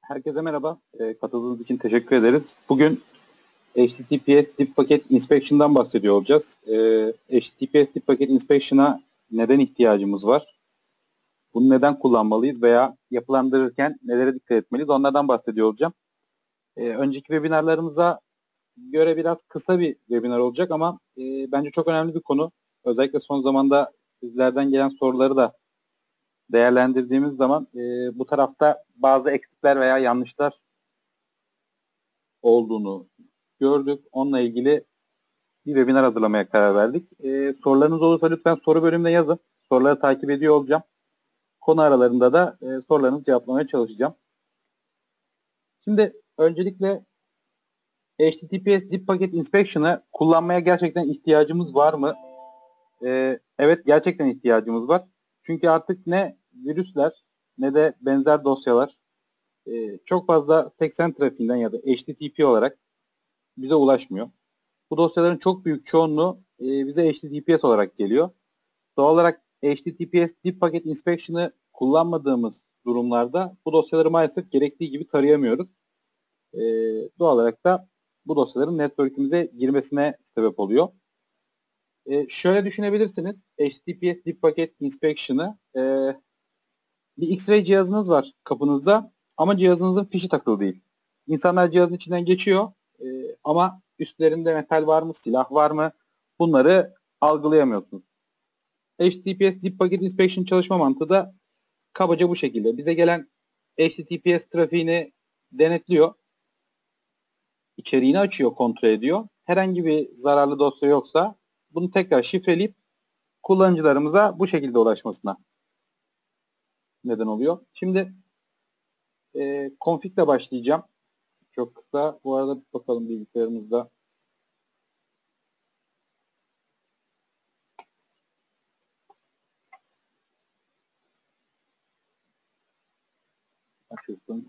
Herkese merhaba. Katıldığınız için teşekkür ederiz. Bugün HTTPS Deep Packet Inspection'dan bahsediyor olacağız. HTTPS Deep Packet Inspection'a neden ihtiyacımız var? Bunu neden kullanmalıyız veya yapılandırırken nelere dikkat etmeliyiz? Onlardan bahsediyor olacağım. Önceki webinarlarımıza göre biraz kısa bir webinar olacak ama bence çok önemli bir konu. Özellikle son zamanda sizlerden gelen soruları da değerlendirdiğimiz zaman bu tarafta bazı eksikler veya yanlışlar olduğunu gördük. Onunla ilgili bir webinar hazırlamaya karar verdik. Sorularınız olursa lütfen soru bölümüne yazın. Soruları takip ediyor olacağım. Konu aralarında da sorularınızı cevaplamaya çalışacağım. Şimdi öncelikle HTTPS Deep Packet Inspection'ı kullanmaya gerçekten ihtiyacımız var mı? Evet, gerçekten ihtiyacımız var. Çünkü artık ne virüsler ne de benzer dosyalar çok fazla 80 trafiğinden ya da HTTP olarak bize ulaşmıyor. Bu dosyaların çok büyük çoğunluğu bize HTTPS olarak geliyor. Doğal olarak HTTPS Deep Packet Inspection'ı kullanmadığımız durumlarda bu dosyaları maalesef gerektiği gibi tarayamıyoruz. Doğal olarak da bu dosyaların network'imize girmesine sebep oluyor. Şöyle düşünebilirsiniz. HTTPS Deep Packet Inspection'ı bir X-ray cihazınız var kapınızda ama cihazınızın fişi takılı değil. İnsanlar cihazın içinden geçiyor ama üstlerinde metal var mı, silah var mı bunları algılayamıyorsunuz. HTTPS Deep Packet Inspection çalışma mantığı da kabaca bu şekilde. Bize gelen HTTPS trafiğini denetliyor. İçeriğini açıyor, kontrol ediyor. Herhangi bir zararlı dosya yoksa bunu tekrar şifreleyip kullanıcılarımıza bu şekilde ulaşmasına neden oluyor. Şimdi config'le başlayacağım. Çok kısa. Bu arada bakalım bilgisayarımızda. Açılsın.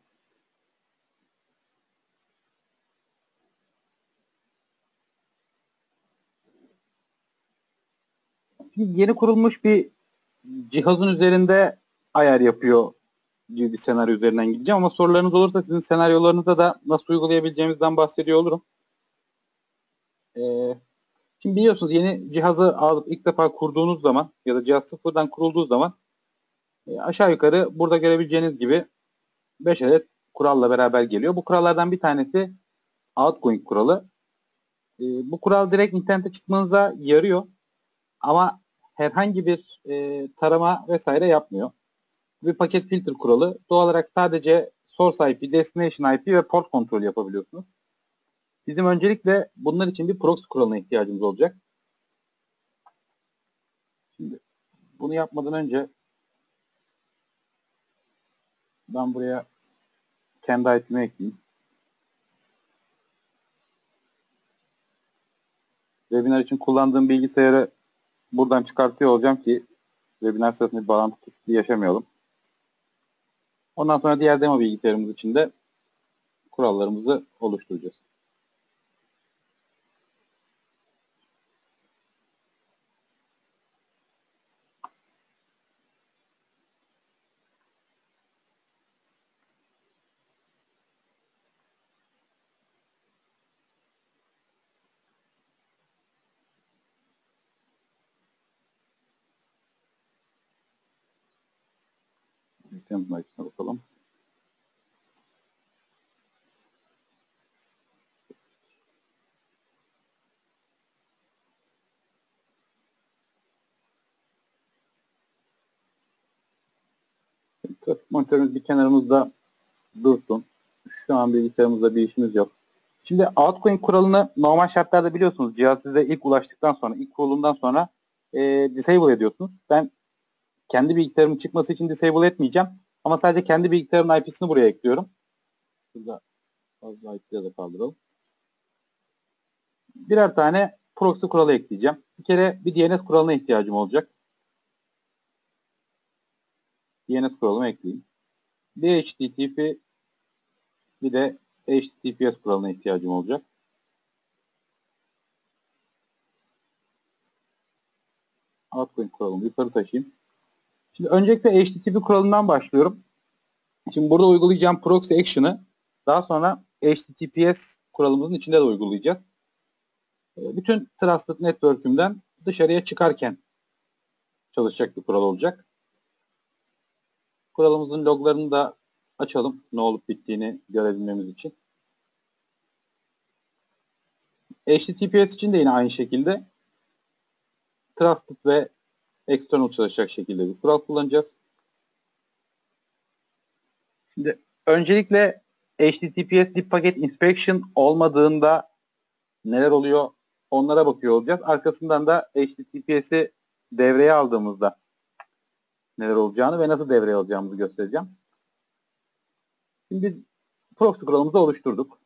Şimdi yeni kurulmuş bir cihazın üzerinde ayar yapıyor gibi bir senaryo üzerinden gideceğim ama sorularınız olursa sizin senaryolarınıza da nasıl uygulayabileceğimizden bahsediyor olurum. Şimdi biliyorsunuz yeni cihazı alıp ilk defa kurduğunuz zaman ya da cihaz sıfırdan kurulduğu zaman aşağı yukarı burada görebileceğiniz gibi 5 adet kuralla beraber geliyor. Bu kurallardan bir tanesi outgoing kuralı. Bu kural direkt internete çıkmanıza yarıyor ama herhangi bir tarama vesaire yapmıyor. Bir paket filter kuralı. Doğal olarak sadece source IP, destination IP ve port kontrolü yapabiliyorsunuz. Bizim öncelikle bunlar için bir proxy kuralına ihtiyacımız olacak. Şimdi bunu yapmadan önce ben buraya kendi IP'mi ekleyeyim. Webinar için kullandığım bilgisayarı buradan çıkartıyor olacağım ki webinar sırasında bir bağlantı kesikliği yaşamayalım. Ondan sonra diğer demo bilgisayarımız için de kurallarımızı oluşturacağız. Bilgisayarımızın açısına bakalım. Trafik monitörümüz bir kenarımızda dursun. Şu an bilgisayarımızda bir işimiz yok. Şimdi outgoing kuralını normal şartlarda biliyorsunuz. Cihaz size ilk ulaştıktan sonra, ilk kurulumdan sonra disable ediyorsunuz. Ben kendi bilgisayarımın çıkması için disable etmeyeceğim. Ama sadece kendi bilgisayarımın IP'sini buraya ekliyorum. Burada fazla IP'leri de kaldıralım. Birer tane proxy kuralı ekleyeceğim. Bir kere bir DNS kuralına ihtiyacım olacak. DNS kuralımı ekleyeyim. Bir HTTP bir de HTTPS kuralına ihtiyacım olacak. Outgoing kuralımı yukarı taşıyayım. Şimdi öncelikle HTTP kuralından başlıyorum. Şimdi burada uygulayacağım proxy action'ı daha sonra HTTPS kuralımızın içinde de uygulayacağız. Bütün Trusted Network'ümden dışarıya çıkarken çalışacak bir kural olacak. Kuralımızın loglarını da açalım ne olup bittiğini görebilmemiz için. HTTPS için de yine aynı şekilde Trusted ve External çalışacak şekilde bir kural kullanacağız. Şimdi öncelikle HTTPS Deep Packet Inspection olmadığında neler oluyor onlara bakıyor olacağız. Arkasından da HTTPS'i devreye aldığımızda neler olacağını ve nasıl devreye alacağımızı göstereceğim. Şimdi biz proxy kuralımızı oluşturduk.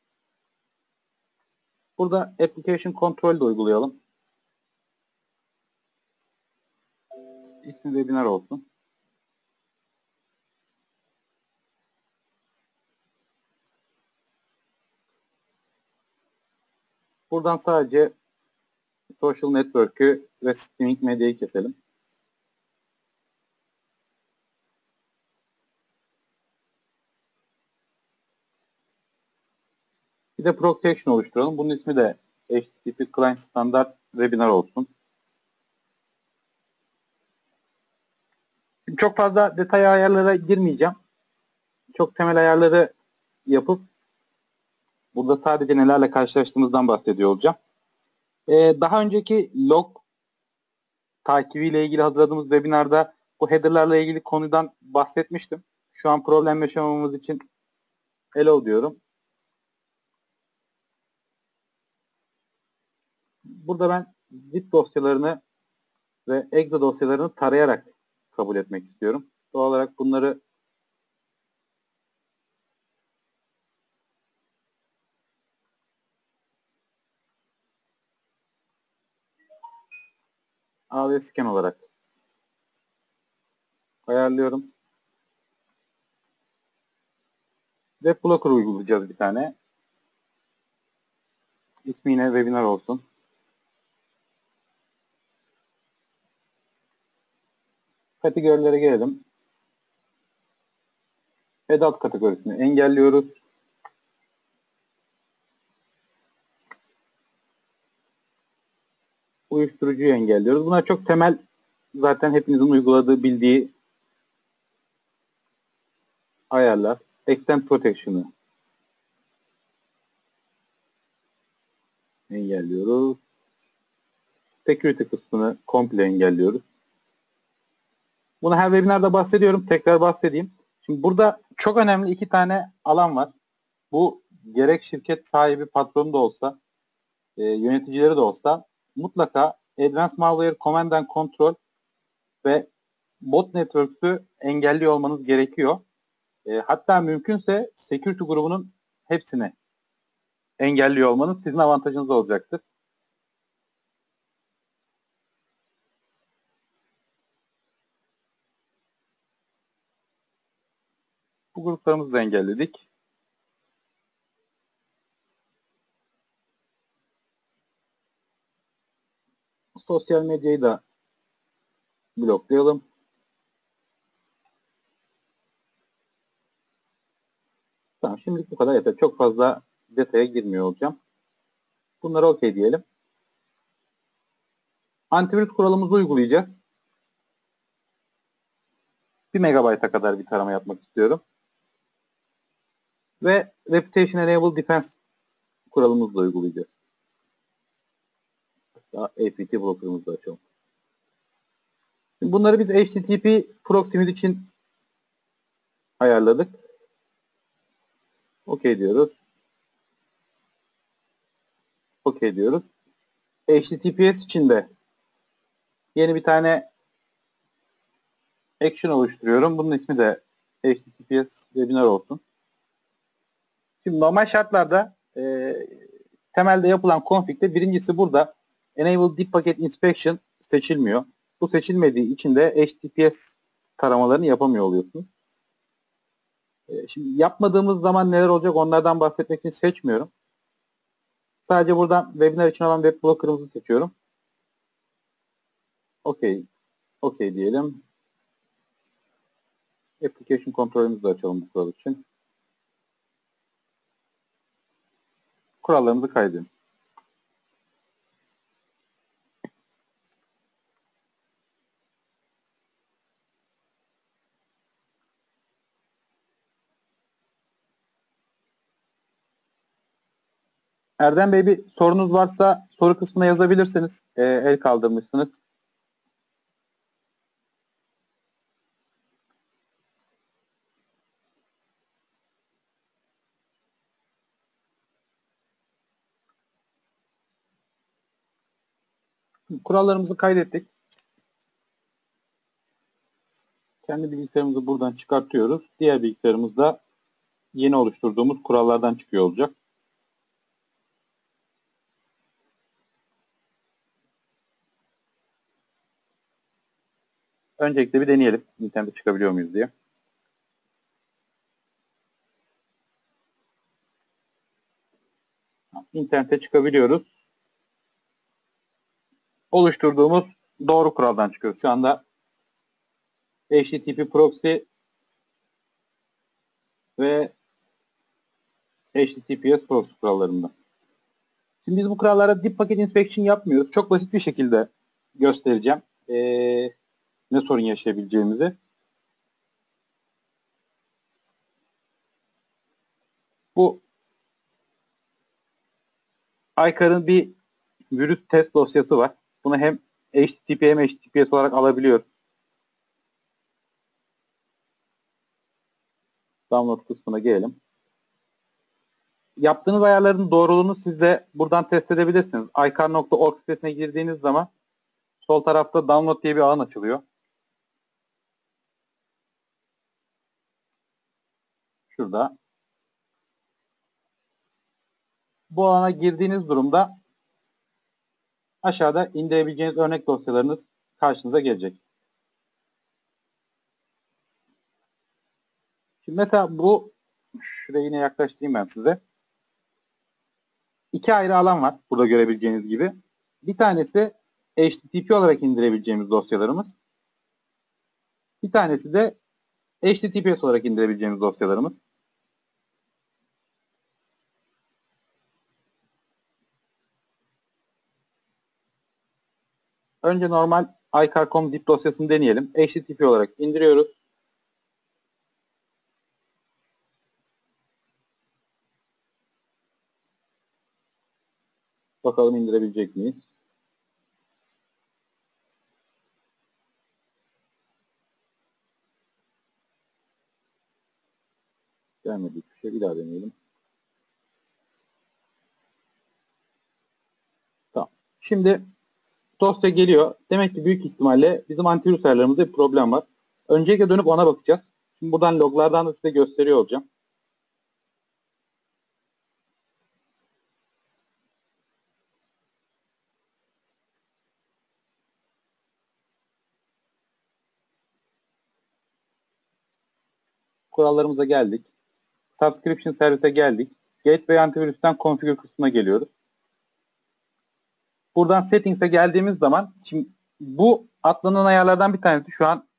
Burada Application Control de uygulayalım. İsmi webinar olsun. Buradan sadece Social Network'ü ve Streaming Medya'yı keselim. Bir de proxy action oluşturalım. Bunun ismi de HTTP Client Standard Webinar olsun. Şimdi çok fazla detay ayarlara girmeyeceğim. Çok temel ayarları yapıp burada sadece nelerle karşılaştığımızdan bahsediyor olacağım. Daha önceki log takibiyle ilgili hazırladığımız webinarda bu header'larla ilgili konudan bahsetmiştim. Şu an problem yaşamamamız için hello diyorum. Burada ben zip dosyalarını ve exe dosyalarını tarayarak kabul etmek istiyorum. Doğal olarak bunları AV scan olarak ayarlıyorum. Web blocker uygulayacağız bir tane. İsmi yine webinar olsun. Kategorilere gelelim. Adult kategorisini engelliyoruz. Uyuşturucuyu engelliyoruz. Bunlar çok temel, zaten hepinizin uyguladığı, bildiği ayarlar. Extend Protection'ı engelliyoruz. Security kısmını komple engelliyoruz. Bunu her webinarda bahsediyorum. Tekrar bahsedeyim. Şimdi burada çok önemli iki tane alan var. Bu gerek şirket sahibi, patronu da olsa, yöneticileri de olsa mutlaka Advanced Malware Command and Control ve Bot Networks'ü engelliyor olmanız gerekiyor. Hatta mümkünse security grubunun hepsini engelliyor olmanız sizin avantajınız olacaktır. Bu gruplarımızı da engelledik. Sosyal medyayı da bloklayalım. Tamam, şimdilik bu kadar yeter. Çok fazla detaya girmiyor olacağım. Bunlara okey diyelim. Antivirüs kuralımızı uygulayacağız. 1 megabayta kadar bir tarama yapmak istiyorum. Ve Reputation Enable Defense kuralımızı da uygulayacağız. Hatta APT blocker'ımızı da açalım. Şimdi bunları biz HTTP proxy'miz için ayarladık. OK diyoruz. OK diyoruz. HTTPS için de yeni bir tane action oluşturuyorum. Bunun ismi de HTTPS webinar olsun. Şimdi normal şartlarda temelde yapılan config'de birincisi burada Enable Deep Packet Inspection seçilmiyor. Bu seçilmediği için de HTTPS taramalarını yapamıyor oluyorsunuz. Şimdi yapmadığımız zaman neler olacak onlardan bahsetmek için seçmiyorum. Sadece buradan webinar için olan web blocker'ımızı seçiyorum. OK. OK diyelim. Application kontrolümüzü de açalım bu kural için. Kurallarımızı kaydedelim. Erdem Bey, bir sorunuz varsa soru kısmına yazabilirsiniz. El kaldırmışsınız. Kurallarımızı kaydettik. Kendi bilgisayarımızı buradan çıkartıyoruz. Diğer bilgisayarımızda yeni oluşturduğumuz kurallardan çıkıyor olacak. Öncelikle bir deneyelim. İnternete çıkabiliyor muyuz diye. İnternete çıkabiliyoruz. Oluşturduğumuz doğru kuraldan çıkıyoruz. Şu anda HTTP proxy ve HTTPS proxy kurallarında. Şimdi biz bu kurallara deep packet inspection yapmıyoruz. Çok basit bir şekilde göstereceğim. Ne sorun yaşayabileceğimizi. Bu Aykar'ın bir virüs test dosyası var. Bunu hem HTTP hem HTTPS olarak alabiliyoruz. Download kısmına gelelim. Yaptığınız ayarların doğruluğunu siz de buradan test edebilirsiniz. Aykar.org sitesine girdiğiniz zaman sol tarafta download diye bir alan açılıyor. Şurada. Bu alana girdiğiniz durumda aşağıda indirebileceğiniz örnek dosyalarınız karşınıza gelecek. Şimdi mesela bu, şuraya yine yaklaştırayım ben size. İki ayrı alan var burada görebileceğiniz gibi. Bir tanesi HTTP olarak indirebileceğimiz dosyalarımız. Bir tanesi de HTTPS olarak indirebileceğimiz dosyalarımız. Önce normal icar.com zip dosyasını deneyelim. HTTP olarak indiriyoruz. Bakalım indirebilecek miyiz? Gelmedi bir şey. Bir daha deneyelim. Tamam. Şimdi dosya geliyor. Demek ki büyük ihtimalle bizim antivirüs ayarlarımızda bir problem var. Öncelikle dönüp ona bakacağız. Şimdi buradan loglardan da size gösteriyor olacağım. Kurallarımıza geldik. Subscription servise geldik. Gateway antivirüsten configure kısmına geliyoruz. Buradan settings'e geldiğimiz zaman şimdi bu atlanan ayarlardan bir tanesi şu an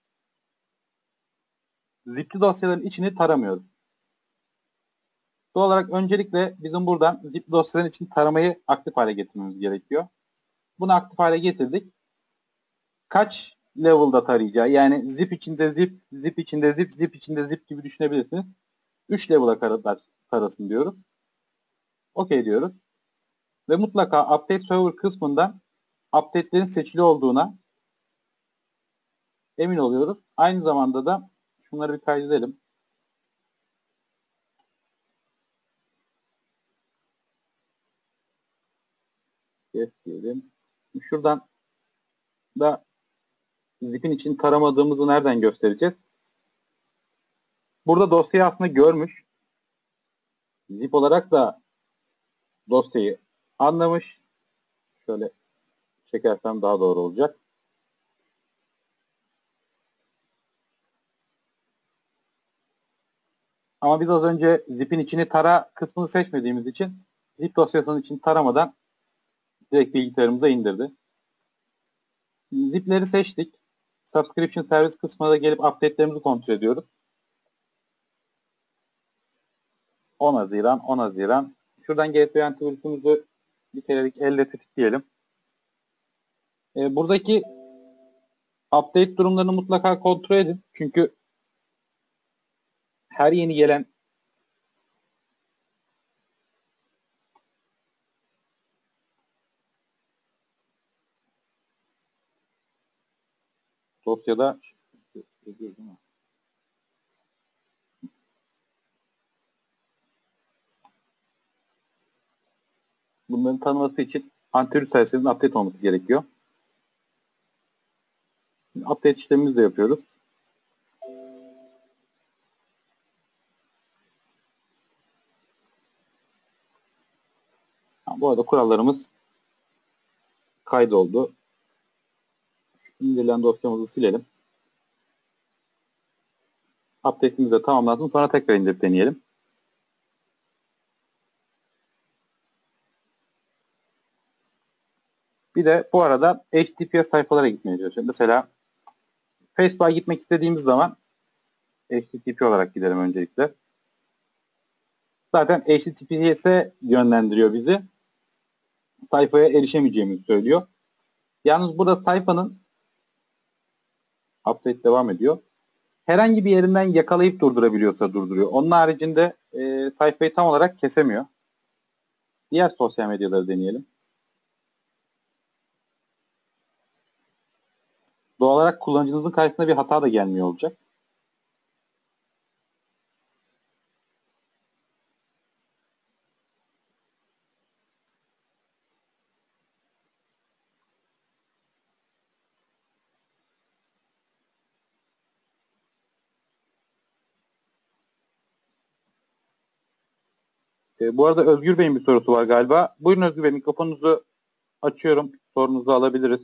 zipli dosyaların içini taramıyoruz. Doğal olarak öncelikle bizim buradan zipli dosyaların için taramayı aktif hale getirmemiz gerekiyor. Bunu aktif hale getirdik. Kaç level'da tarayacağı, yani zip içinde zip, zip içinde zip, zip içinde zip gibi düşünebilirsiniz. 3 level'a kadar tarasın diyoruz. OK diyoruz. Ve mutlaka update server kısmından update'lerin seçili olduğuna emin oluyoruz. Aynı zamanda da şunları bir kaydedelim. Yes diyelim. Şuradan da zip'in için taramadığımızı nereden göstereceğiz? Burada dosyayı aslında görmüş. Zip olarak da dosyayı anlamış. Şöyle çekersem daha doğru olacak. Ama biz az önce zip'in içini tara kısmını seçmediğimiz için zip dosyasının içini taramadan direkt bilgisayarımıza indirdi. Zip'leri seçtik. Subscription Service kısmına da gelip update'lerimizi kontrol ediyoruz. 10 Haziran, 10 Haziran. Şuradan GP antivirüsümüzü bir kerelik elle tetikleyelim. Buradaki update durumlarını mutlaka kontrol edin. Çünkü her yeni gelen dosyada bunların tanıması için antivirüs sayesinde update olması gerekiyor. Update işlemimizi de yapıyoruz. Bu arada kurallarımız kaydoldu. İndirilen dosyamızı silelim. Update'imiz de tamamlansın. Sonra tekrar indirip deneyelim. Bir de bu arada HTTPS sayfalara gitmeye çalışıyorum. Mesela Facebook'a gitmek istediğimiz zaman HTTP olarak gidelim öncelikle. Zaten HTTPS'e yönlendiriyor bizi. Sayfaya erişemeyeceğimizi söylüyor. Yalnız burada sayfanın update devam ediyor. Herhangi bir yerinden yakalayıp durdurabiliyorsa durduruyor. Onun haricinde sayfayı tam olarak kesemiyor. Diğer sosyal medyaları deneyelim. Doğal olarak kullanıcınızın karşısına bir hata da gelmiyor olacak. Bu arada Özgür Bey'in bir sorusu var galiba. Buyurun Özgür Bey, mikrofonunuzu açıyorum. Sorunuzu alabiliriz.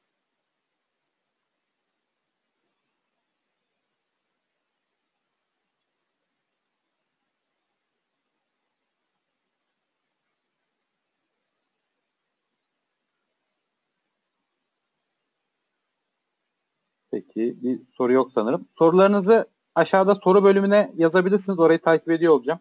Peki, bir soru yok sanırım. Sorularınızı aşağıda soru bölümüne yazabilirsiniz. Orayı takip ediyor olacağım.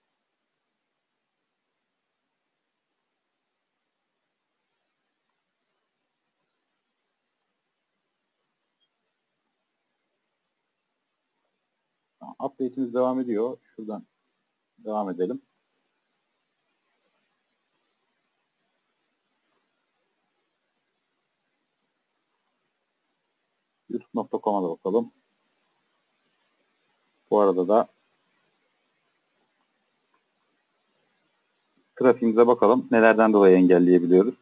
Update'imiz devam ediyor. Şuradan devam edelim. youtube.com'a da bakalım. Bu arada da trafiğimize bakalım. Nelerden dolayı engelleyebiliyoruz.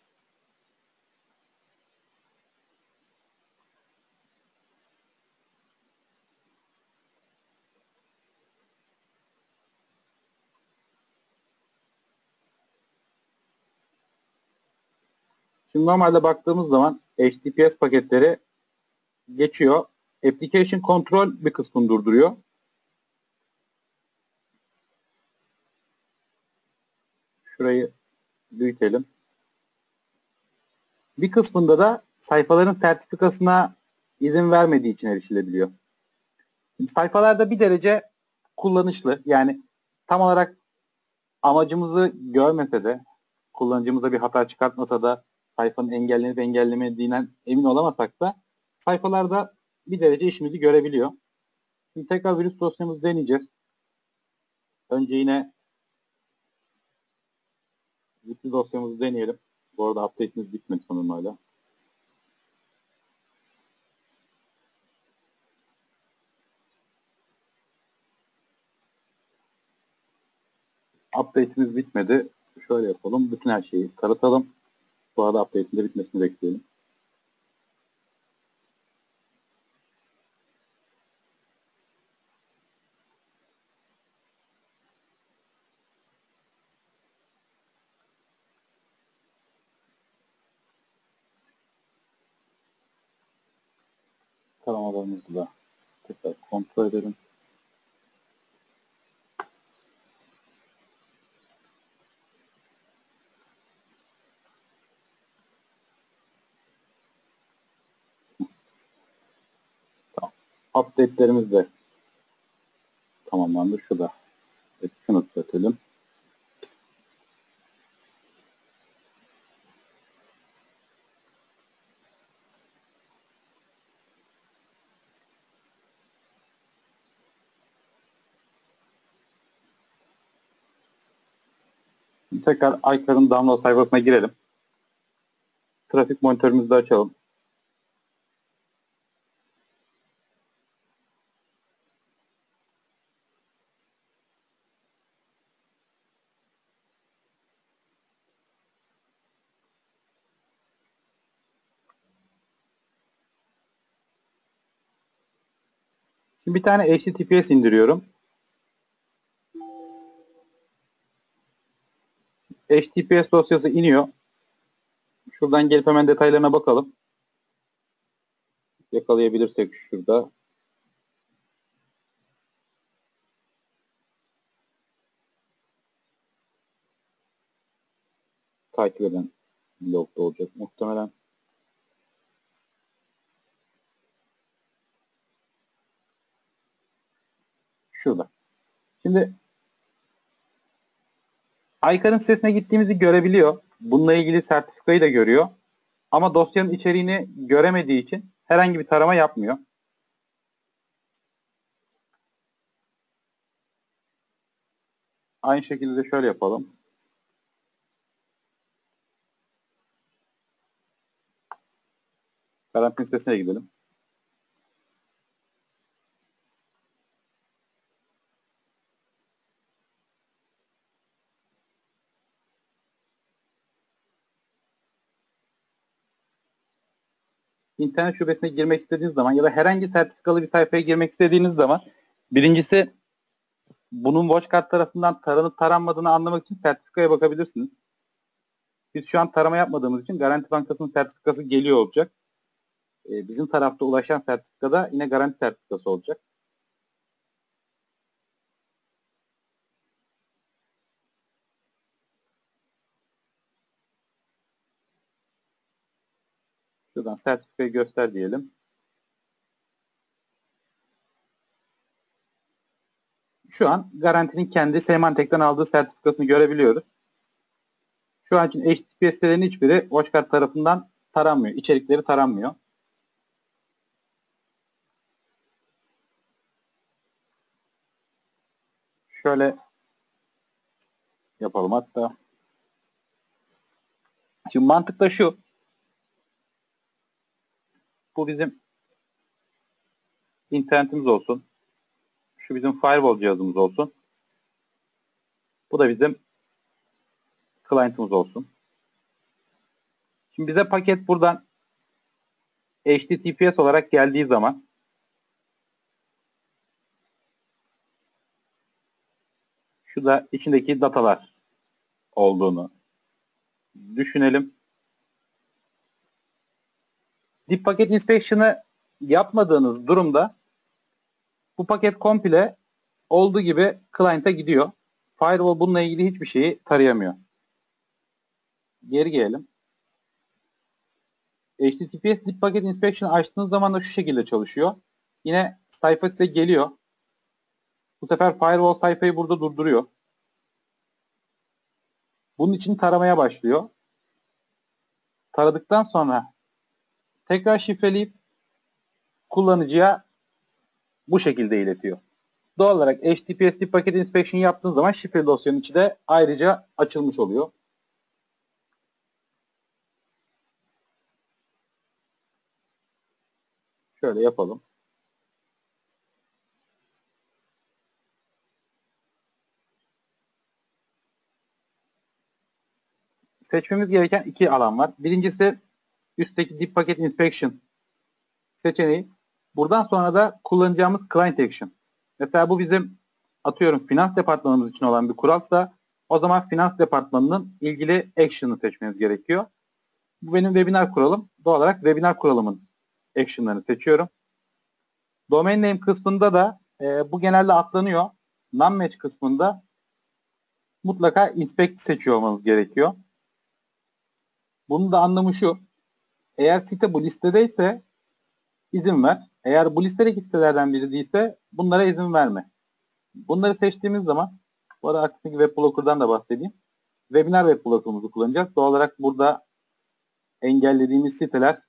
Şimdi normalde baktığımız zaman HTTPS paketleri geçiyor. Application Control bir kısmını durduruyor. Şurayı büyütelim. Bir kısmında da sayfaların sertifikasına izin vermediği için erişilebiliyor. Şimdi sayfalarda bir derece kullanışlı. Yani tam olarak amacımızı görmese de, kullanıcımıza bir hata çıkartmasa da sayfanın engellenip engellemediğinden emin olamasak da sayfalarda bir derece işimizi görebiliyor. Şimdi tekrar virüs dosyamızı deneyeceğiz. Önce yine zipli dosyamızı deneyelim. Bu arada update'imiz bitmedi sanırım hala. Update'imiz bitmedi. Şöyle yapalım. Bütün her şeyi taratalım. Bu arada update'in de bitmesini bekleyelim. Taramalarımızı da tekrar kontrol edelim. Tamam. Update'lerimiz de tamamlandı. Şu da Şunu düzeltelim. Tekrar Aykar'ın download sayfasına girelim. Trafik monitörümüzü de açalım. Şimdi bir tane HTTPS indiriyorum. HTTPS dosyası iniyor. Şuradan gelip hemen detaylarına bakalım. Yakalayabilirsek şurada. Takip eden logda olacak muhtemelen. Şurada. Şimdi Aykar'ın sitesine gittiğimizi görebiliyor. Bununla ilgili sertifikayı da görüyor. Ama dosyanın içeriğini göremediği için herhangi bir tarama yapmıyor. Aynı şekilde de şöyle yapalım. Garantinin sitesine gidelim. İnternet şubesine girmek istediğiniz zaman ya da herhangi sertifikalı bir sayfaya girmek istediğiniz zaman birincisi bunun WatchGuard tarafından taranıp taranmadığını anlamak için sertifikaya bakabilirsiniz. Biz şu an tarama yapmadığımız için Garanti Bankası'nın sertifikası geliyor olacak. Bizim tarafta ulaşan sertifikada yine garanti sertifikası olacak. Şuradan sertifikayı göster diyelim. Şu an garantinin kendi Symantec'ten aldığı sertifikasını görebiliyoruz. Şu an için HTTPS sitelerinin hiçbiri WatchGuard tarafından taranmıyor. İçerikleri taranmıyor. Şöyle yapalım hatta. Şimdi mantık da şu. Bu bizim internetimiz olsun. Şu bizim firewall cihazımız olsun. Bu da bizim client'ımız olsun. Şimdi bize paket buradan HTTPS olarak geldiği zaman şu da içindeki datalar olduğunu düşünelim. Deep Packet Inspection'ı yapmadığınız durumda bu paket komple olduğu gibi client'a gidiyor. Firewall bununla ilgili hiçbir şeyi tarayamıyor. Geri gelelim. HTTPS Deep Packet Inspection açtığınız zaman da şu şekilde çalışıyor. Yine sayfa size geliyor. Bu sefer firewall sayfayı burada durduruyor. Bunun için taramaya başlıyor. Taradıktan sonra tekrar şifreleyip kullanıcıya bu şekilde iletiyor. Doğal olarak HTTPS Deep Packet Inspection yaptığınız zaman şifreli dosyanın içi de ayrıca açılmış oluyor. Şöyle yapalım. Seçmemiz gereken iki alan var. Birincisi üstteki Deep Packet Inspection seçeneği. Buradan sonra da kullanacağımız Client Action. Mesela bu bizim atıyorum finans departmanımız için olan bir kuralsa o zaman finans departmanının ilgili action'ını seçmeniz gerekiyor. Bu benim webinar kuralım. Doğal olarak webinar kuralımın action'larını seçiyorum. Domain name kısmında da bu genelde atlanıyor. Non-match kısmında mutlaka inspect seçiyor olmanız gerekiyor. Bunun da anlamı şu. Eğer site bu listedeyse izin ver. Eğer bu listedeki sitelerden biri değilse bunlara izin verme. Bunları seçtiğimiz zaman Bu arada arkasındaki web blocker'dan da bahsedeyim. Webinar web blocker'ımızı kullanacağız. Doğal olarak burada engellediğimiz siteler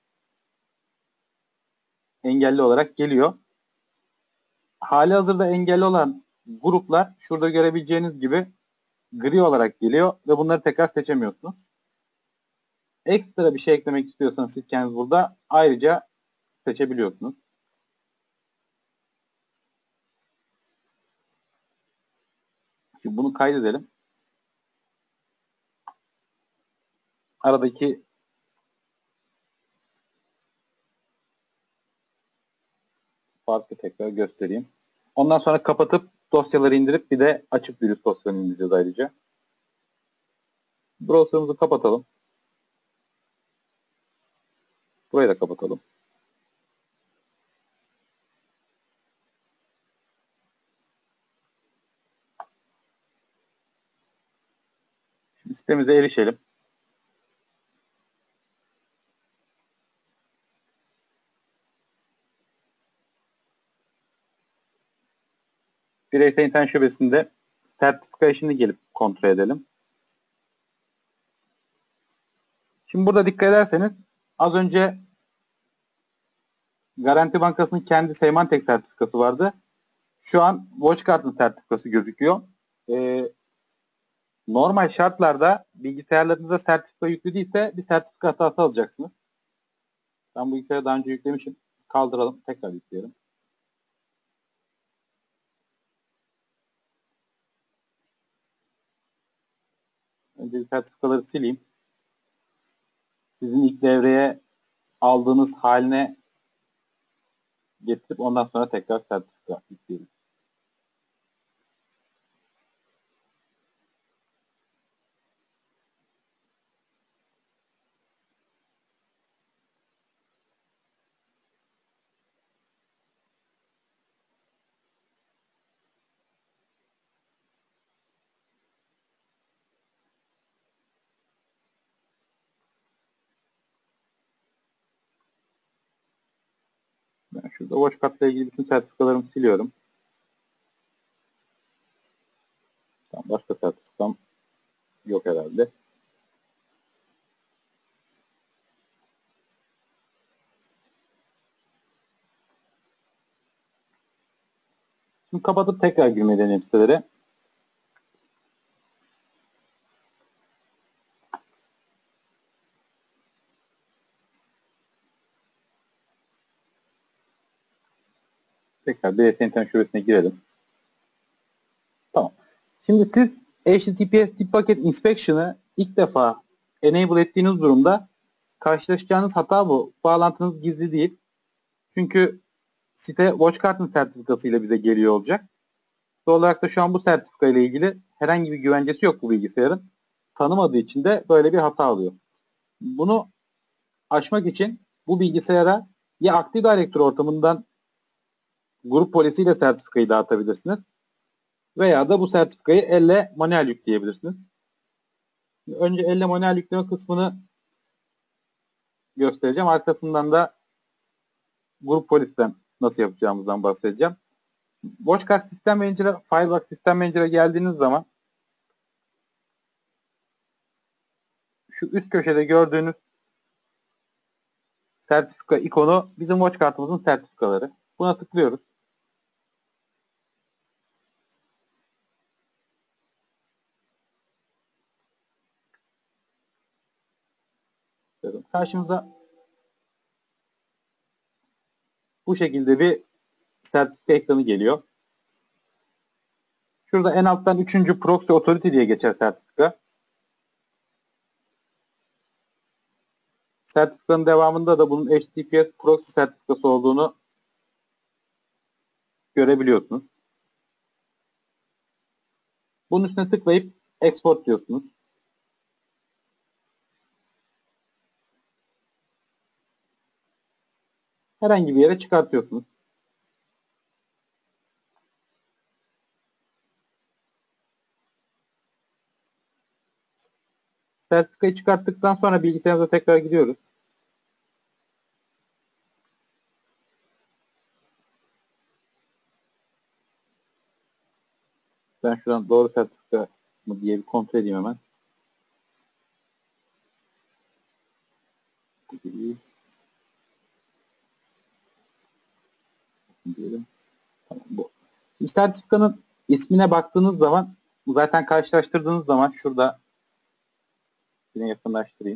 engelli olarak geliyor. Hali hazırda engelli olan gruplar şurada görebileceğiniz gibi gri olarak geliyor ve bunları tekrar seçemiyorsunuz. Ekstra bir şey eklemek istiyorsanız siz kendiniz burada ayrıca seçebiliyorsunuz. Şimdi bunu kaydedelim. Aradaki farkı tekrar göstereyim. Ondan sonra kapatıp dosyaları indirip bir de açık virüs dosyalarını indireceğiz ayrıca. Browser'ımızı kapatalım. Burayı da kapatalım. Şimdi sitemize erişelim. Bireysel internet şubesinde sertifikasyonu gelip kontrol edelim. Şimdi burada dikkat ederseniz az önce Garanti Bankası'nın kendi Symantec sertifikası vardı. Şu an WatchGuard'ın sertifikası gözüküyor. Normal şartlarda bilgisayarlarınıza sertifika yüklü değilse bir sertifika hatası alacaksınız. Ben bu bilgisayarı daha önce yüklemişim. Kaldıralım. Tekrar yükleyelim. Önce sertifikaları sileyim. Sizin ilk devreye aldığınız haline getirip ondan sonra tekrar sertifika yükleyelim. Ben şurada WatchGuard ile ilgili bütün sertifikalarımı siliyorum. Tamam, başka sertifikam yok herhalde. Şimdi kapatıp tekrar girmeyi deneyim sitelere. Tekrar BS internet şubesine girelim. Tamam. Şimdi siz HTTPS Deep Packet Inspection'ı ilk defa enable ettiğiniz durumda karşılaşacağınız hata bu. Bağlantınız gizli değil. Çünkü site WatchGuard'ın sertifikası ile bize geliyor olacak. Doğal olarak da şu an bu sertifika ile ilgili herhangi bir güvencesi yok bu bilgisayarın. Tanımadığı için de böyle bir hata alıyor. Bunu aşmak için bu bilgisayara ya Active Directory ortamından grup polisiyle sertifikayı dağıtabilirsiniz. Veya da bu sertifikayı elle manuel yükleyebilirsiniz. Önce elle manuel yükleme kısmını göstereceğim. Arkasından da grup polisten nasıl yapacağımızdan bahsedeceğim. WatchGuard System Manager'a, Firebox System Manager'a geldiğiniz zaman şu üst köşede gördüğünüz sertifika ikonu bizim WatchGuard'ımızın sertifikaları. Buna tıklıyoruz. Karşımıza bu şekilde bir sertifika ekranı geliyor. Şurada en alttan 3. Proxy Authority diye geçer sertifika. Sertifikanın devamında da bunun HTTPS Proxy sertifikası olduğunu görebiliyorsunuz. Bunun üstüne tıklayıp Export diyorsunuz. Herhangi bir yere çıkartıyorsunuz. Sertifikayı çıkarttıktan sonra bilgisayarımıza tekrar gidiyoruz. Ben şuradan doğru sertifika sertifika mı diye bir kontrol edeyim hemen. Diyelim. Tamam, bu. Şimdi sertifikanın ismine baktığınız zaman, zaten karşılaştırdığınız zaman şurada yine yakınlaştırayım.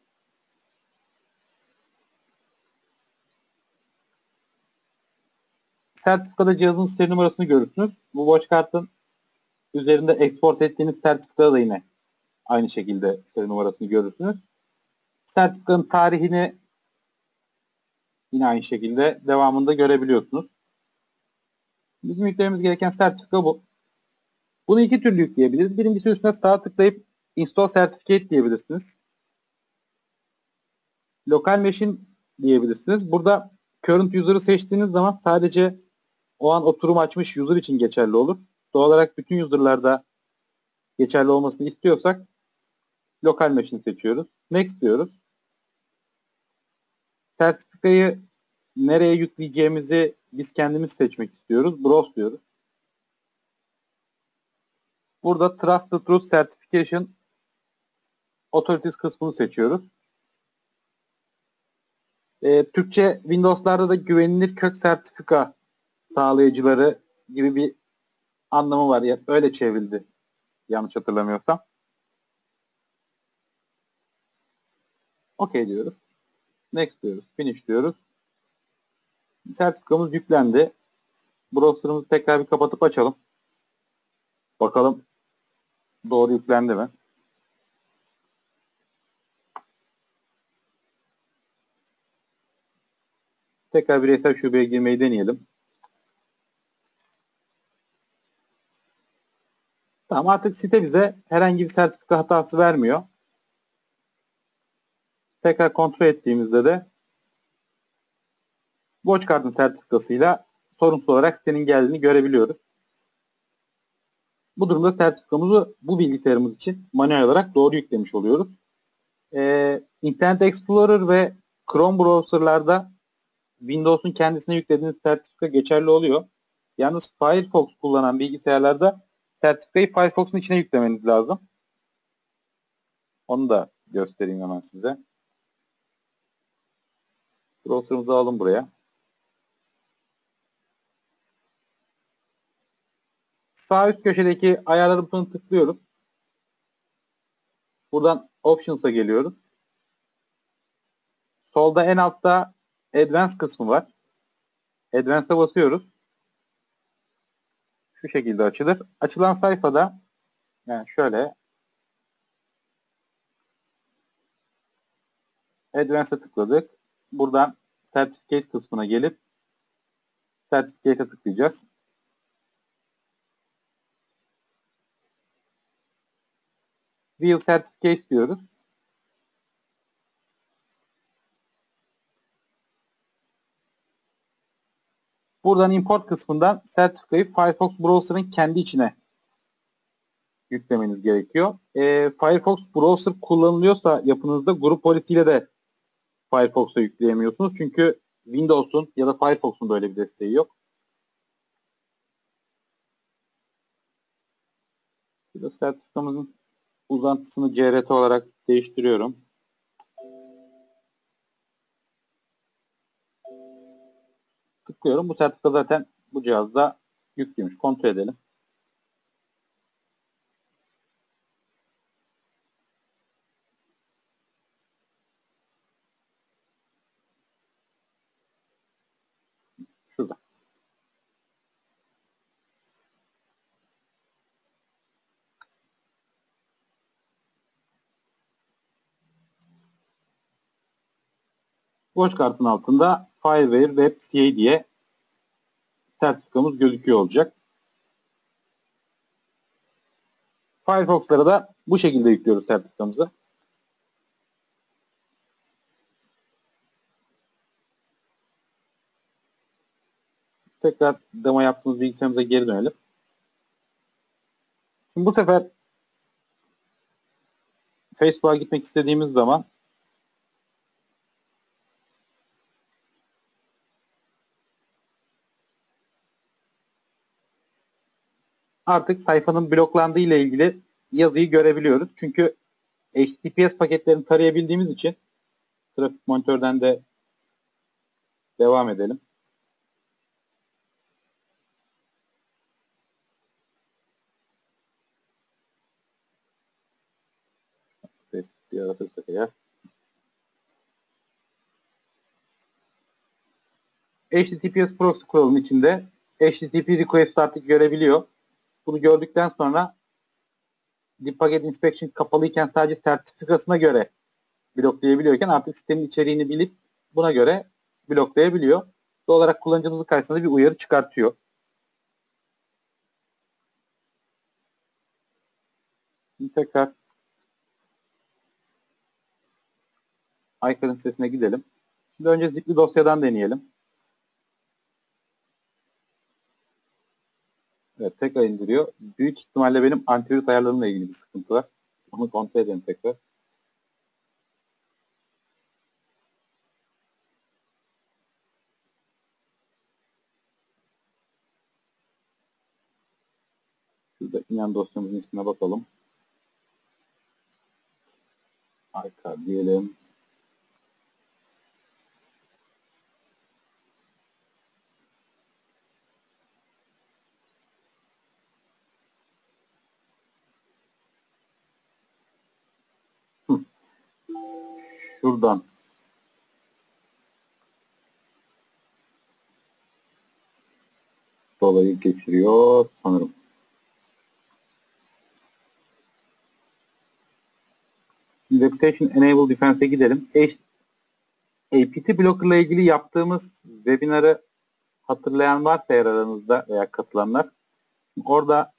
Sertifikada cihazın seri numarasını görürsünüz. Bu watch kartın üzerinde export ettiğiniz sertifikada da yine aynı şekilde seri numarasını görürsünüz. Sertifikanın tarihini yine aynı şekilde devamında görebiliyorsunuz. Bizim yüklememiz gereken sertifika bu. Bunu iki türlü yükleyebiliriz. Birincisi, üstüne sağ tıklayıp Install Certificate diyebilirsiniz. Local Machine diyebilirsiniz. Burada Current User'ı seçtiğiniz zaman sadece o an oturum açmış user için geçerli olur. Doğal olarak bütün user'larda geçerli olmasını istiyorsak Local Machine seçiyoruz. Next diyoruz. Sertifikayı nereye yükleyeceğimizi biz kendimiz seçmek istiyoruz. Browse diyoruz. Burada Trusted Root Certification Authorities kısmını seçiyoruz. Türkçe Windows'larda da güvenilir kök sertifika sağlayıcıları gibi bir anlamı var. Ya, öyle çevrildi yanlış hatırlamıyorsam. OK diyoruz. Next diyoruz. Finish diyoruz. Sertifikamız yüklendi. Browser'ımızı tekrar bir kapatıp açalım. Bakalım doğru yüklendi mi? Tekrar bireysel şubeye girmeyi deneyelim. Tamam, artık site bize herhangi bir sertifika hatası vermiyor. Tekrar kontrol ettiğimizde de watch kartın sertifikasıyla sorunsuz olarak sitenin geldiğini görebiliyoruz. Bu durumda sertifikamızı bu bilgisayarımız için manuel olarak doğru yüklemiş oluyoruz. Internet Explorer ve Chrome browserlarda Windows'un kendisine yüklediğiniz sertifika geçerli oluyor. Yalnız Firefox kullanan bilgisayarlarda sertifikayı Firefox'un içine yüklemeniz lazım. Onu da göstereyim hemen size. Browser'ımızı alın buraya. Sağ üst köşedeki ayarlar butonuna tıklıyoruz. Buradan Options'a geliyoruz. Solda en altta Advanced kısmı var. Advanced'a basıyoruz. Şu şekilde açılır. Açılan sayfada yani şöyle Advanced'a tıkladık. Buradan Certificate kısmına gelip Certificate'e tıklayacağız. View Certificate diyoruz. Buradan import kısmından sertifikayı Firefox browser'ın kendi içine yüklemeniz gerekiyor. Firefox browser kullanılıyorsa yapınızda grup policy ile de Firefox'a yükleyemiyorsunuz. Çünkü Windows'un ya da Firefox'un böyle bir desteği yok. Burada sertifikamızın uzantısını CRT olarak değiştiriyorum. Tıklıyorum. Bu sertifika zaten bu cihazda yüklüymüş. Kontrol edelim. Şurada. Watch kartın altında Fireware Web CA diye sertifikamız gözüküyor olacak. Firefox'lara da bu şekilde yüklüyoruz sertifikamızı. Tekrar demo yaptığımız bilgisayarımıza geri dönelim. Şimdi bu sefer Facebook'a gitmek istediğimiz zaman artık sayfanın bloklandığı ile ilgili yazıyı görebiliyoruz. Çünkü HTTPS paketlerini tarayabildiğimiz için trafik monitörden de devam edelim. Bir aratırsak eğer. HTTPS proxy kuralının içinde HTTP request artık görebiliyor. Bunu gördükten sonra Deep Packet Inspection kapalıyken sadece sertifikasına göre bloklayabiliyorken artık sistemin içeriğini bilip buna göre bloklayabiliyor. Doğal olarak kullanıcımızın karşısında bir uyarı çıkartıyor. Şimdi tekrar iCar'ın sitesine gidelim. Şimdi önce zipli dosyadan deneyelim. Evet, tekrar indiriyor. Büyük ihtimalle benim antivirüs ayarlarımla ilgili bir sıkıntı var. Onu kontrol edelim tekrar. Şurada inen dosyamızın ismine bakalım. iCar diyelim. Şuradan dolayı geçiriyor sanırım. Reputation Enable Defense'e gidelim. APT Blocker ile ilgili yaptığımız webinarı hatırlayan varsa eğer aranızda veya katılanlar, orada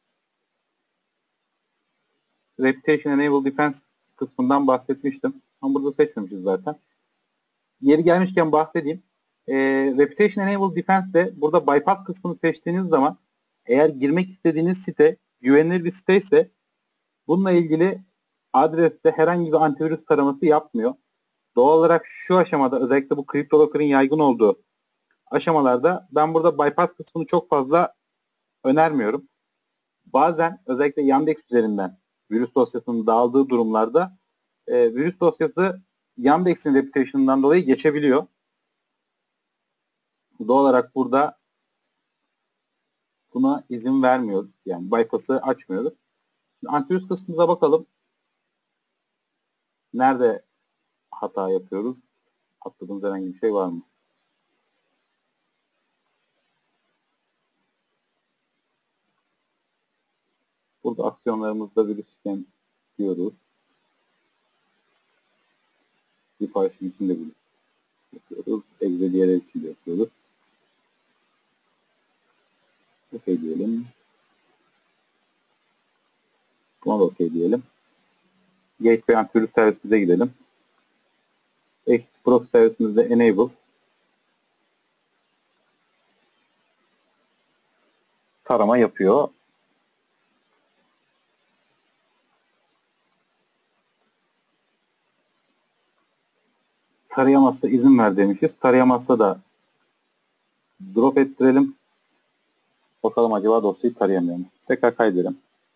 Reputation Enable Defense kısmından bahsetmiştim. Ama burada seçmemişiz zaten. Yeri gelmişken bahsedeyim. Reputation Enable Defense'de burada bypass kısmını seçtiğiniz zaman eğer girmek istediğiniz site güvenilir bir site ise bununla ilgili adreste herhangi bir antivirüs taraması yapmıyor. Doğal olarak şu aşamada özellikle bu CryptoLocker'ın yaygın olduğu aşamalarda ben burada bypass kısmını çok fazla önermiyorum. Bazen özellikle Yandex üzerinden virüs dosyasının dağıldığı durumlarda virüs dosyası Yandex'in reputation'ından dolayı geçebiliyor. Doğal olarak burada buna izin vermiyoruz. Yani bypass'ı açmıyoruz. Şimdi antivirüs kısmımıza bakalım. Nerede hata yapıyoruz? Atladığımız herhangi bir şey var mı? Burada aksiyonlarımızda virüs scan diyoruz. Siparişin içinde virüs yapıyoruz. Exe diğer için de yapıyoruz. OK diyelim. Buna da OK diyelim. Gateway antivirüs servisimize gidelim. Proxy servisimizde enable. Tarama yapıyor. Tarayamazsa izin ver demişiz. Tarayamazsa da drop ettirelim. Bakalım acaba dosyayı tarayamıyor mu? Tekrar kaydedelim.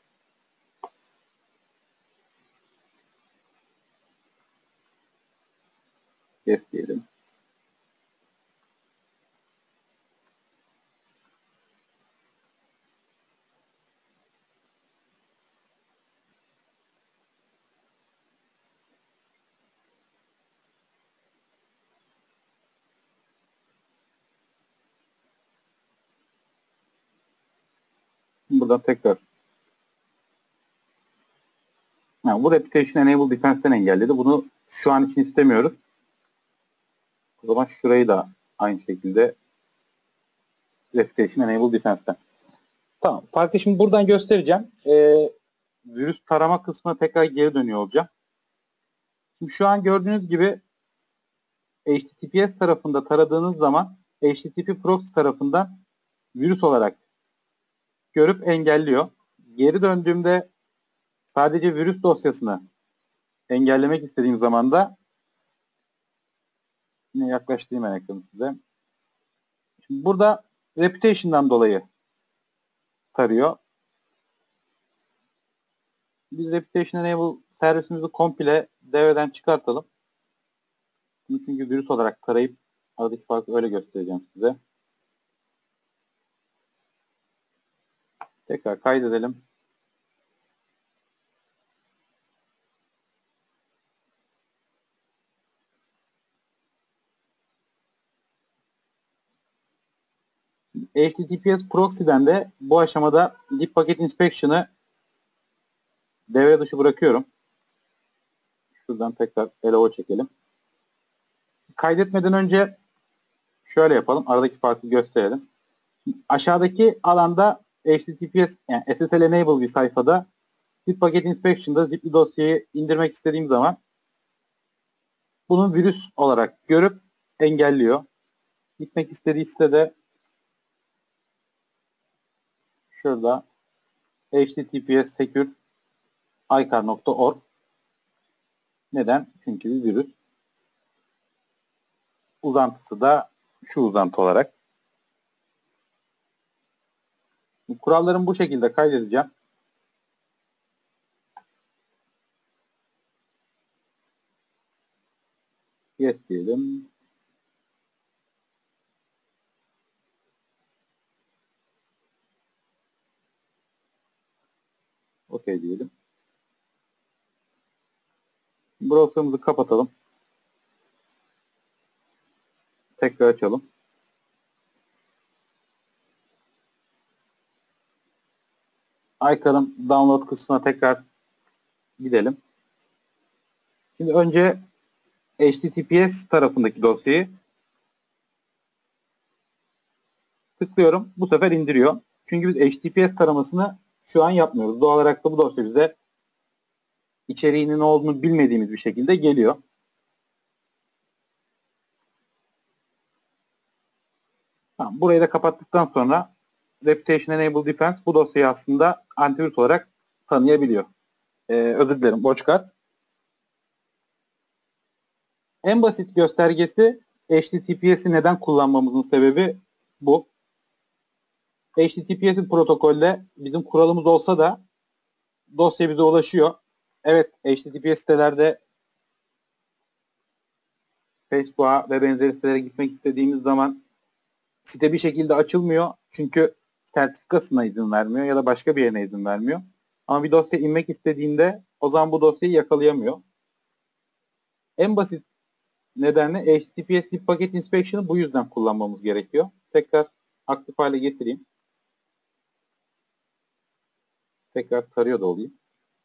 Yes diyelim. Buradan tekrar. Yani bu Reputation Enable Defense'ten engelledi. Bunu şu an için istemiyoruz. O zaman şurayı da aynı şekilde Reputation Enable Defense'ten. Tamam. Farkı şimdi buradan göstereceğim. Virüs tarama kısmına tekrar geri dönüyor olacağım. Şimdi şu an gördüğünüz gibi HTTPS tarafında taradığınız zaman HTTP proxy tarafından virüs olarak görüp engelliyor. Geri döndüğümde sadece virüs dosyasını engellemek istediğim zaman da yine yaklaştırayım ben ekranı size. Şimdi burada reputation'dan dolayı tarıyor. Biz Reputation Enable servisimizi komple devreden çıkartalım. Bunu çünkü virüs olarak tarayıp aradaki farkı öyle göstereceğim size. Tekrar kaydedelim. HTTPS Proxy'den de bu aşamada Deep Packet Inspection'ı devre dışı bırakıyorum. Şuradan tekrar LO çekelim. Kaydetmeden önce şöyle yapalım. Aradaki farkı gösterelim. Aşağıdaki alanda HTTPS yani SSL Enable bir sayfada Deep Packet Inspection'da zipli dosyayı indirmek istediğim zaman bunu virüs olarak görüp engelliyor. Gitmek istediği sitede şurada https secure icar.org. Neden? Çünkü bir virüs. Uzantısı da şu uzantı olarak. Kurallarımı bu şekilde kaydedeceğim. Yes diyelim. OK diyelim. Browser'ımızı kapatalım. Tekrar açalım. iCar'ın download kısmına tekrar gidelim. Şimdi önce HTTPS tarafındaki dosyayı tıklıyorum. Bu sefer indiriyor. Çünkü biz HTTPS taramasını şu an yapmıyoruz. Doğal olarak da bu dosya bize içeriğinin ne olduğunu bilmediğimiz bir şekilde geliyor. Tamam, burayı da kapattıktan sonra Reputation Enable Defense bu dosyayı aslında antivirüs olarak tanıyabiliyor. Özür dilerim, Bochkart. En basit göstergesi HTTPS'i neden kullanmamızın sebebi bu. HTTPS protokolde bizim kuralımız olsa da dosya bize ulaşıyor. Evet, HTTPS sitelerde Facebook'a ve benzeri sitelere gitmek istediğimiz zaman site bir şekilde açılmıyor. Çünkü sertifikasına izin vermiyor ya da başka bir yerine izin vermiyor. Ama bir dosya inmek istediğinde o zaman bu dosyayı yakalayamıyor. En basit nedenle HTTPS Deep Packet Inspection'ı bu yüzden kullanmamız gerekiyor. Tekrar aktif hale getireyim. Tekrar tarıyor da olayım.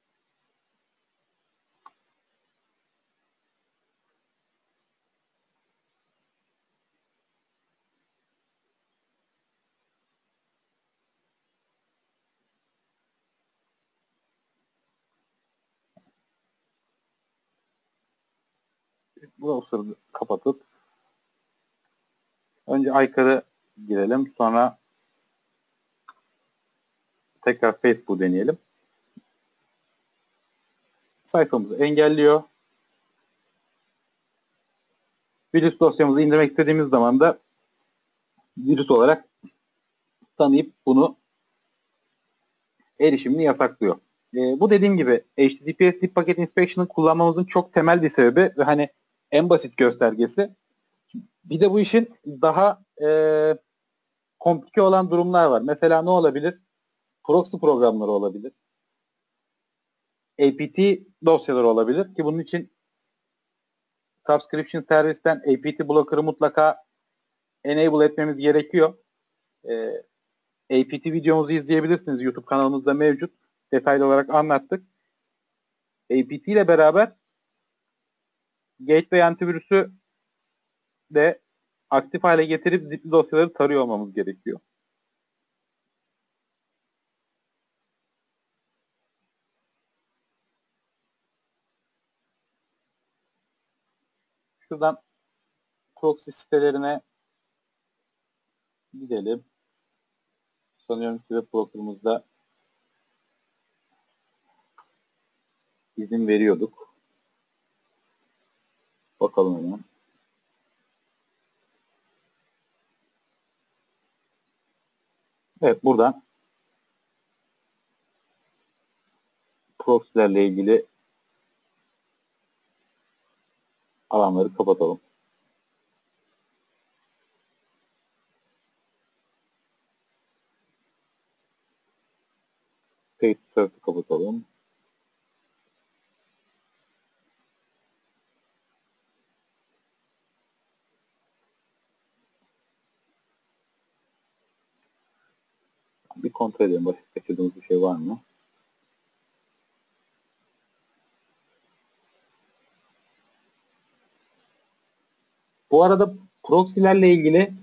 Browser'ı kapatıp önce iCar'ı girelim. Sonra tekrar Facebook deneyelim. Sayfamızı engelliyor. Virüs dosyamızı indirmek istediğimiz zaman da virüs olarak tanıyıp bunu erişimini yasaklıyor. Bu dediğim gibi HTTPS Deep Packet Inspection'ı kullanmamızın çok temel bir sebebi ve hani en basit göstergesi. Bir de bu işin daha komplike olan durumlar var. Mesela ne olabilir? Proxy programları olabilir. APT dosyaları olabilir ki bunun için subscription servisten APT blocker'ı mutlaka enable etmemiz gerekiyor. APT videomuzu izleyebilirsiniz. YouTube kanalımızda mevcut. Detaylı olarak anlattık. APT ile beraber Gateway antivirüsü de aktif hale getirip zipli dosyaları tarıyor olmamız gerekiyor. Şuradan proxy sitelerine gidelim. Sanıyorum ki web broker'ımızda izin veriyorduk. Bakalım hemen. Evet, buradan proxy'lerle ilgili alanları kapatalım. Page Surf'ü kapatalım. Bir kontrol edelim. Başka kaçırdığımız bir şey var mı? Bu arada proxy'lerle ilgili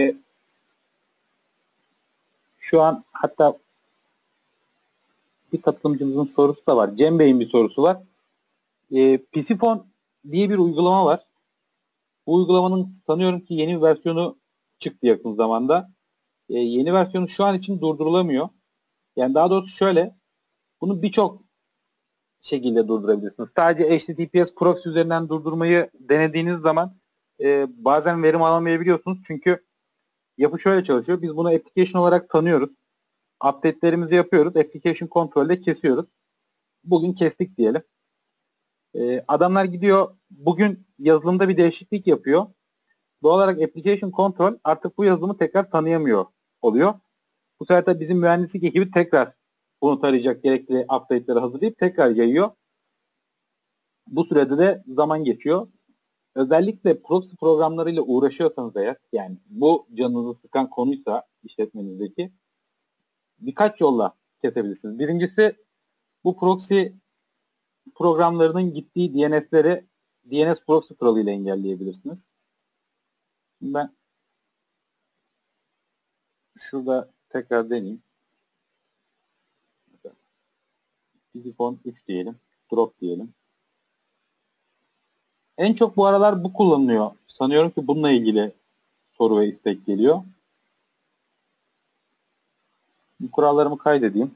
şu an hatta bir katılımcımızın sorusu da var. Cem Bey'in bir sorusu var. PCFone diye bir uygulama var. Bu uygulamanın sanıyorum ki yeni bir versiyonu çıktı yakın zamanda. Yeni versiyonu şu an için durdurulamıyor. Yani daha doğrusu şöyle, bunu birçok şekilde durdurabilirsiniz. Sadece HTTPS proxy üzerinden durdurmayı denediğiniz zaman bazen verim alamayabiliyorsunuz. Çünkü yapı şöyle çalışıyor. Biz bunu application olarak tanıyoruz. Update'lerimizi yapıyoruz. Application kontrolde kesiyoruz. Bugün kestik diyelim. Adamlar gidiyor bugün yazılımda bir değişiklik yapıyor. Doğal olarak application control artık bu yazılımı tekrar tanıyamıyor oluyor. Bu sefer de bizim mühendislik ekibi tekrar bunu tarayacak gerekli update'leri hazırlayıp tekrar yayıyor. Bu sürede de zaman geçiyor. Özellikle proxy programlarıyla uğraşıyorsanız eğer, yani bu canınızı sıkan konuysa işletmenizdeki, birkaç yolla kesebilirsiniz. Birincisi, bu proxy programlarının gittiği DNS'leri DNS proxy kuralıyla engelleyebilirsiniz. Şimdi ben şurada tekrar deneyeyim. PCFone 3 diyelim. Drop diyelim. En çok bu aralar bu kullanılıyor. Sanıyorum ki bununla ilgili soru ve istek geliyor. Bu kurallarımı kaydedeyim.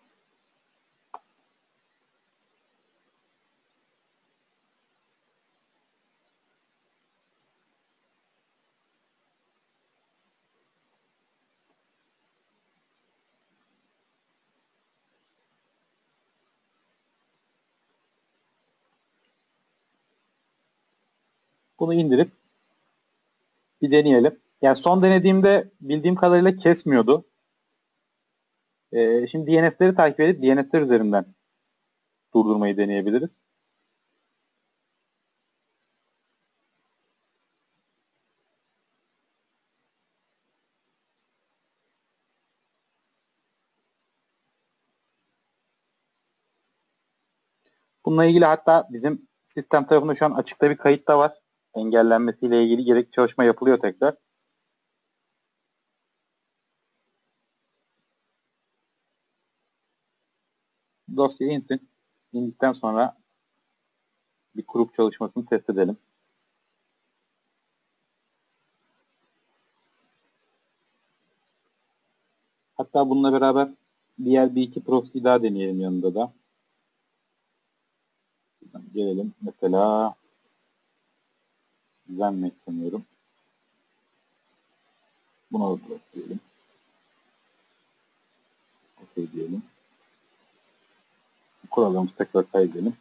Bunu indirip bir deneyelim. Yani son denediğimde bildiğim kadarıyla kesmiyordu. Şimdi DNS'leri takip edip DNS'ler üzerinden durdurmayı deneyebiliriz. Bununla ilgili hatta bizim sistem tarafında şu an açıkta bir kayıt da var. Engellenmesiyle ilgili gerekli çalışma yapılıyor tekrar. Dosya insin. İndikten sonra bir kurup çalışmasını test edelim. Hatta bununla beraber diğer bir iki proxy daha deneyelim yanında da. Gelelim. Mesela Zenmek sanıyorum. Buna da drop diyelim. OK diyelim. Kurallarımızı tekrar kaydedelim.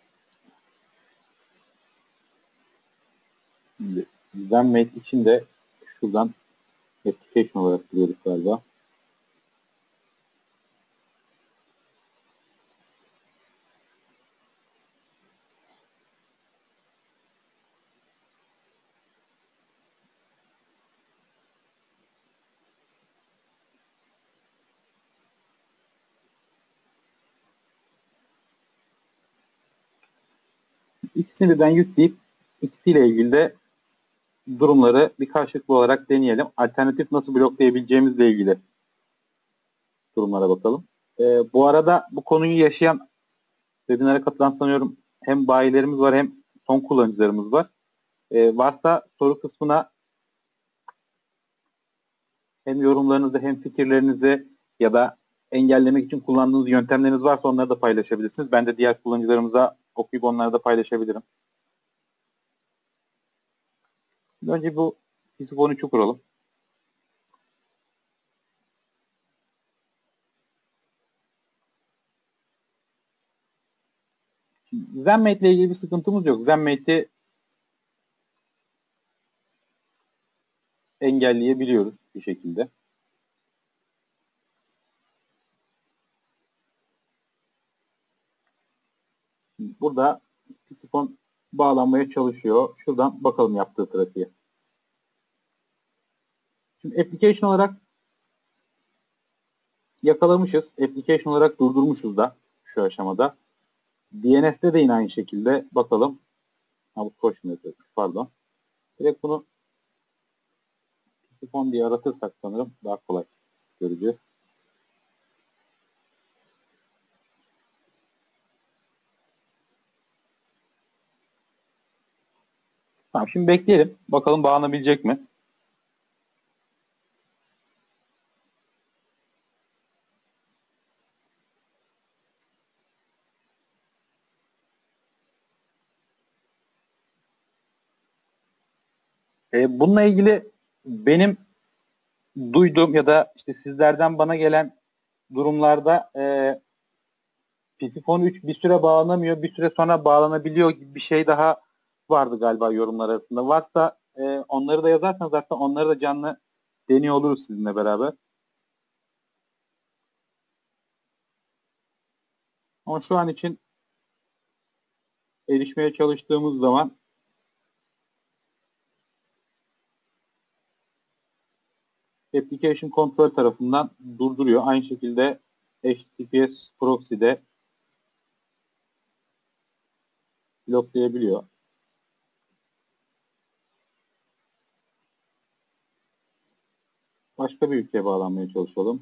Şimdi Zenmek için de şuradan application olarak giriyoruz galiba. İkisini birden yükleyip ikisiyle ilgili de durumları bir karşılıklı olarak deneyelim. Alternatif nasıl bloklayabileceğimizle ilgili durumlara bakalım. Bu arada bu konuyu yaşayan webinara katılan sanıyorum hem bayilerimiz var hem son kullanıcılarımız var. Varsa soru kısmına hem yorumlarınızı hem fikirlerinizi ya da engellemek için kullandığınız yöntemleriniz varsa onları da paylaşabilirsiniz. Ben de diğer kullanıcılarımıza okuyup onları da paylaşabilirim. Önce bu PCFone 3'ü kuralım. ZenMate ile ilgili bir sıkıntımız yok. ZenMate'i engelleyebiliyoruz bir şekilde. Burada sifon bağlanmaya çalışıyor. Şuradan bakalım yaptığı trafiğe. Şimdi application olarak yakalamışız. Application olarak durdurmuşuz da şu aşamada. DNS'de de yine aynı şekilde bakalım. Ha, bu koşmuyor. Pardon. Direkt bunu sifon diye aratırsak sanırım daha kolay göreceğiz. Tamam, şimdi bekleyelim. Bakalım bağlanabilecek mi? Bununla ilgili benim duyduğum ya da işte sizlerden bana gelen durumlarda Pisifon 3 bir süre bağlanamıyor, bir süre sonra bağlanabiliyor gibi bir şey daha vardı galiba yorumlar arasında. Varsa onları da yazarsanız zaten onları da canlı deniyor oluruz sizinle beraber. Ama şu an için erişmeye çalıştığımız zaman application kontrol tarafından durduruyor. Aynı şekilde HTTPS proxy'de bloklayabiliyor. Başka bir ülkeye bağlanmaya çalışalım.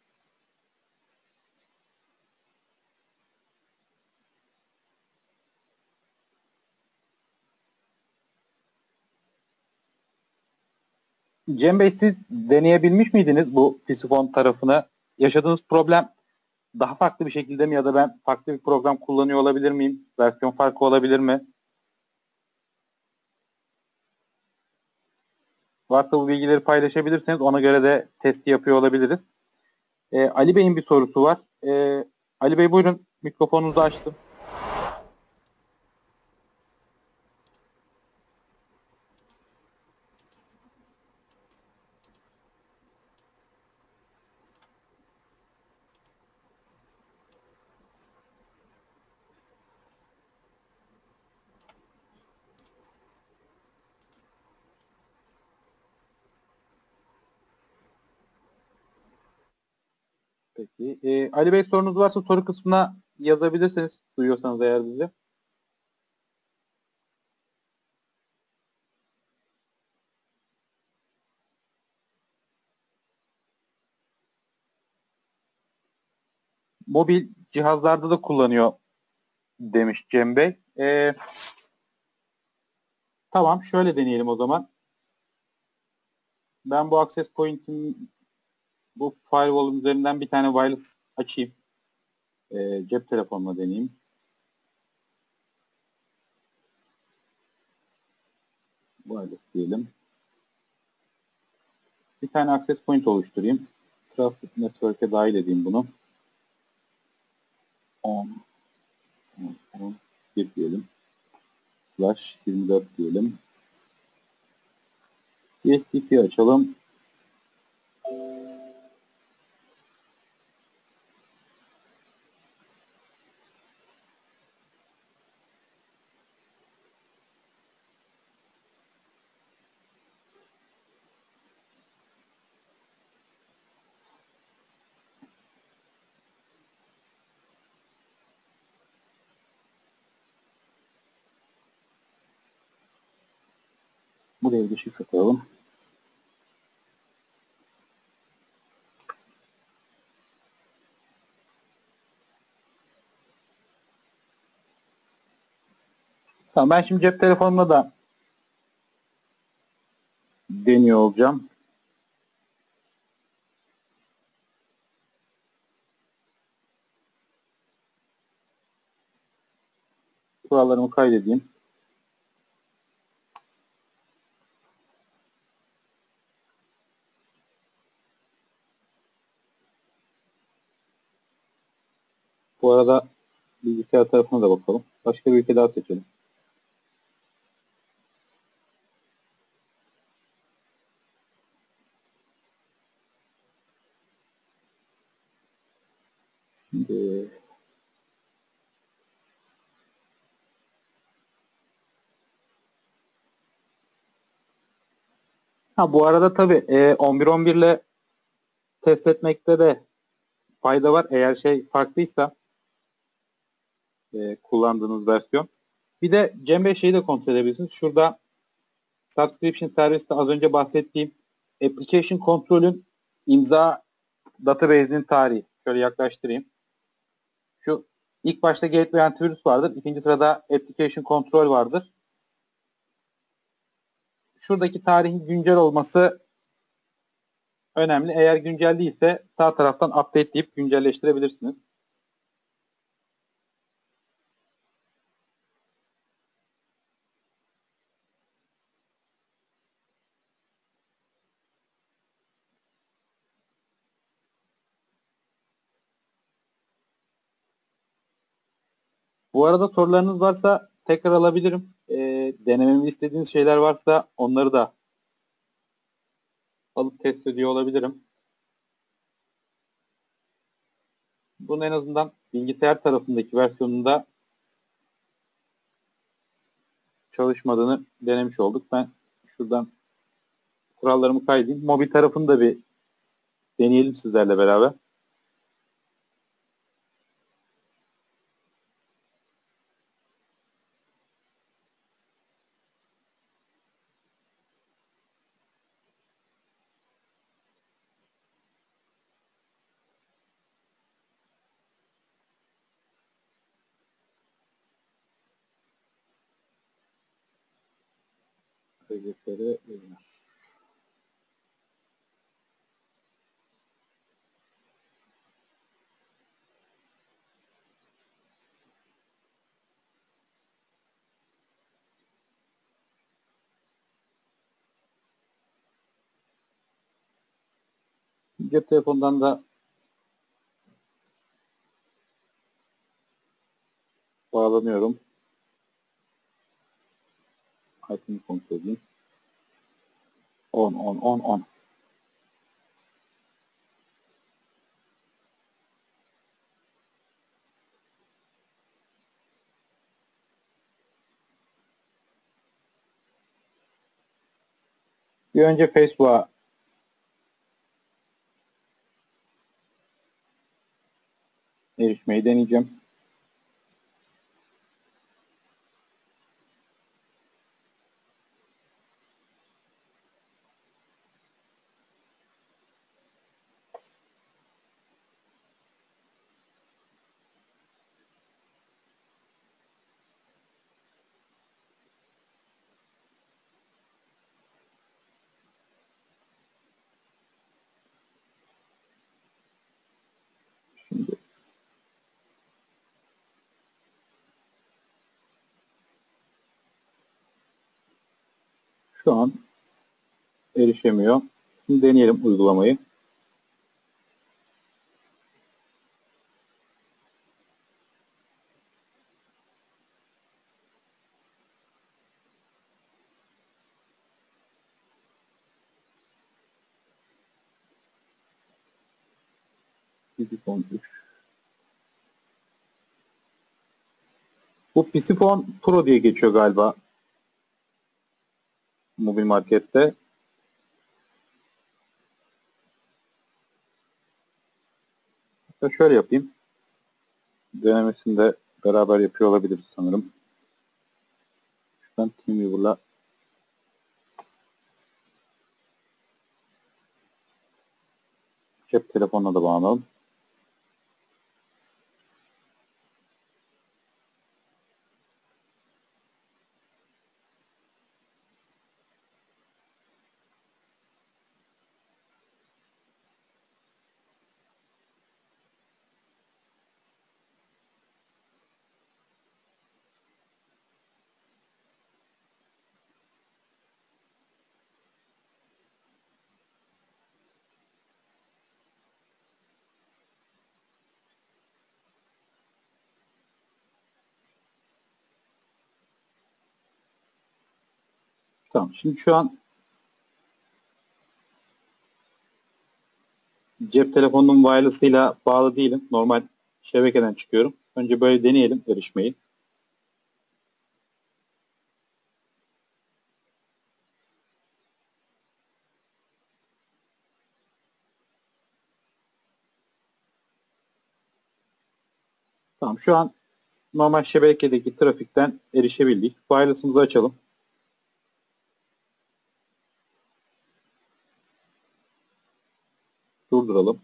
Cem Bey, siz deneyebilmiş miydiniz bu Pisifon tarafını? Yaşadığınız problem daha farklı bir şekilde mi ya da ben farklı bir program kullanıyor olabilir miyim? Versiyon farkı olabilir mi? Varsa bu bilgileri paylaşabilirseniz ona göre de testi yapıyor olabiliriz. Ali Bey'in bir sorusu var. Ali Bey buyurun, mikrofonunuzu açtım. Peki. Ali Bey, sorunuz varsa soru kısmına yazabilirseniz, duyuyorsanız eğer bizi. Mobil cihazlarda da kullanıyor demiş Cem Bey. Tamam, şöyle deneyelim o zaman. Ben bu access point'in bu firewall üzerinden bir tane wireless açayım. Cep telefonuna deneyeyim. Wireless diyelim. Bir tane access point oluşturayım. Traffic Network'e dahil edeyim bunu. 10, 1 diyelim. Slash 24 diyelim. DHCP açalım. Buraya bir şifre koyalım. Tamam, ben şimdi cep telefonumla da deniyor olacağım. Kurallarımı kaydedeyim. Bu arada Bilgisayar tarafına da bakalım. Başka bir ülke daha seçelim. Şimdi, bu arada tabii 11.11 ile test etmekte de fayda var. Eğer şey farklıysa kullandığınız versiyon. Bir de Cem Bey şeyi de kontrol edebilirsiniz. Şurada subscription serviste az önce bahsettiğim application kontrolün imza database'in tarihi. Şöyle yaklaştırayım. Şu ilk başta Gateway Antivirüs vardır. İkinci sırada Application Control vardır. Şuradaki tarihin güncel olması önemli. Eğer güncel değilse sağ taraftan update deyip güncelleştirebilirsiniz. Bu arada sorularınız varsa tekrar alabilirim. Denememi istediğiniz şeyler varsa onları da alıp test ediyor olabilirim. Bunun en azından bilgisayar tarafındaki versiyonunda çalışmadığını denemiş olduk. Ben şuradan kurallarımı kaydedeyim. Mobil tarafını da bir deneyelim sizlerle beraber. Cep telefonundan da bağlanıyorum. IP'ni kontrol edeyim. 10, 10, 10, 10. Bir önce Facebook'a erişmeyi deneyeceğim. Şimdi şu an erişemiyor. Şimdi deneyelim uygulamayı. Pisifon 3. Bu Pisifon Pro diye geçiyor galiba mobil markette. Şöyle yapayım. Denemesini de beraber yapıyor olabiliriz sanırım. Şuradan TeamViewer'la cep telefonuna da bağlanalım. Tamam. Şimdi şu an cep telefonunun wireless'ıyla bağlı değilim. Normal şebekeden çıkıyorum. Önce böyle deneyelim erişmeyi. Tamam. Şu an normal şebekedeki trafikten erişebildik. Wireless'ımızı açalım. Durduralım.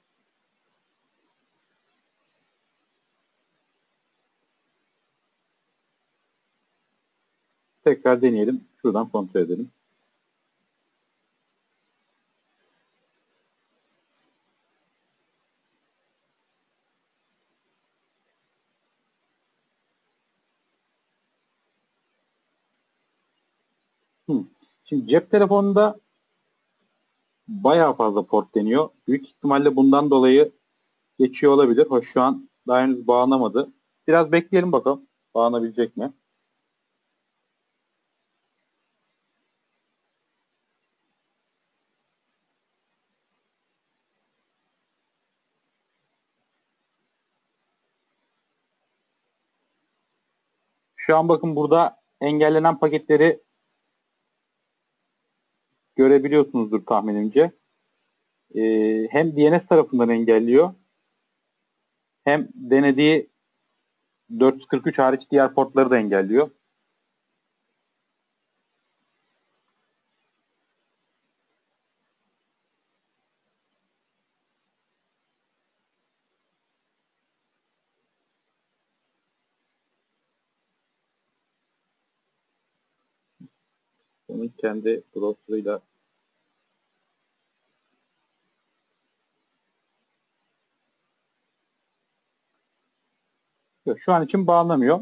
Tekrar deneyelim. Şuradan kontrol edelim. Hı. Şimdi cep telefonunda bayağı fazla port deniyor. Büyük ihtimalle bundan dolayı geçiyor olabilir. Hoş şu an daha henüz bağlanamadı. Biraz bekleyelim bakalım. Bağlanabilecek mi? Şu an bakın burada engellenen paketleri görebiliyorsunuzdur tahminimce. Hem DNS tarafından engelliyor hem denediği 443 hariç diğer portları da engelliyor. Onun kendi browser'ıyla şu an için bağlanamıyor.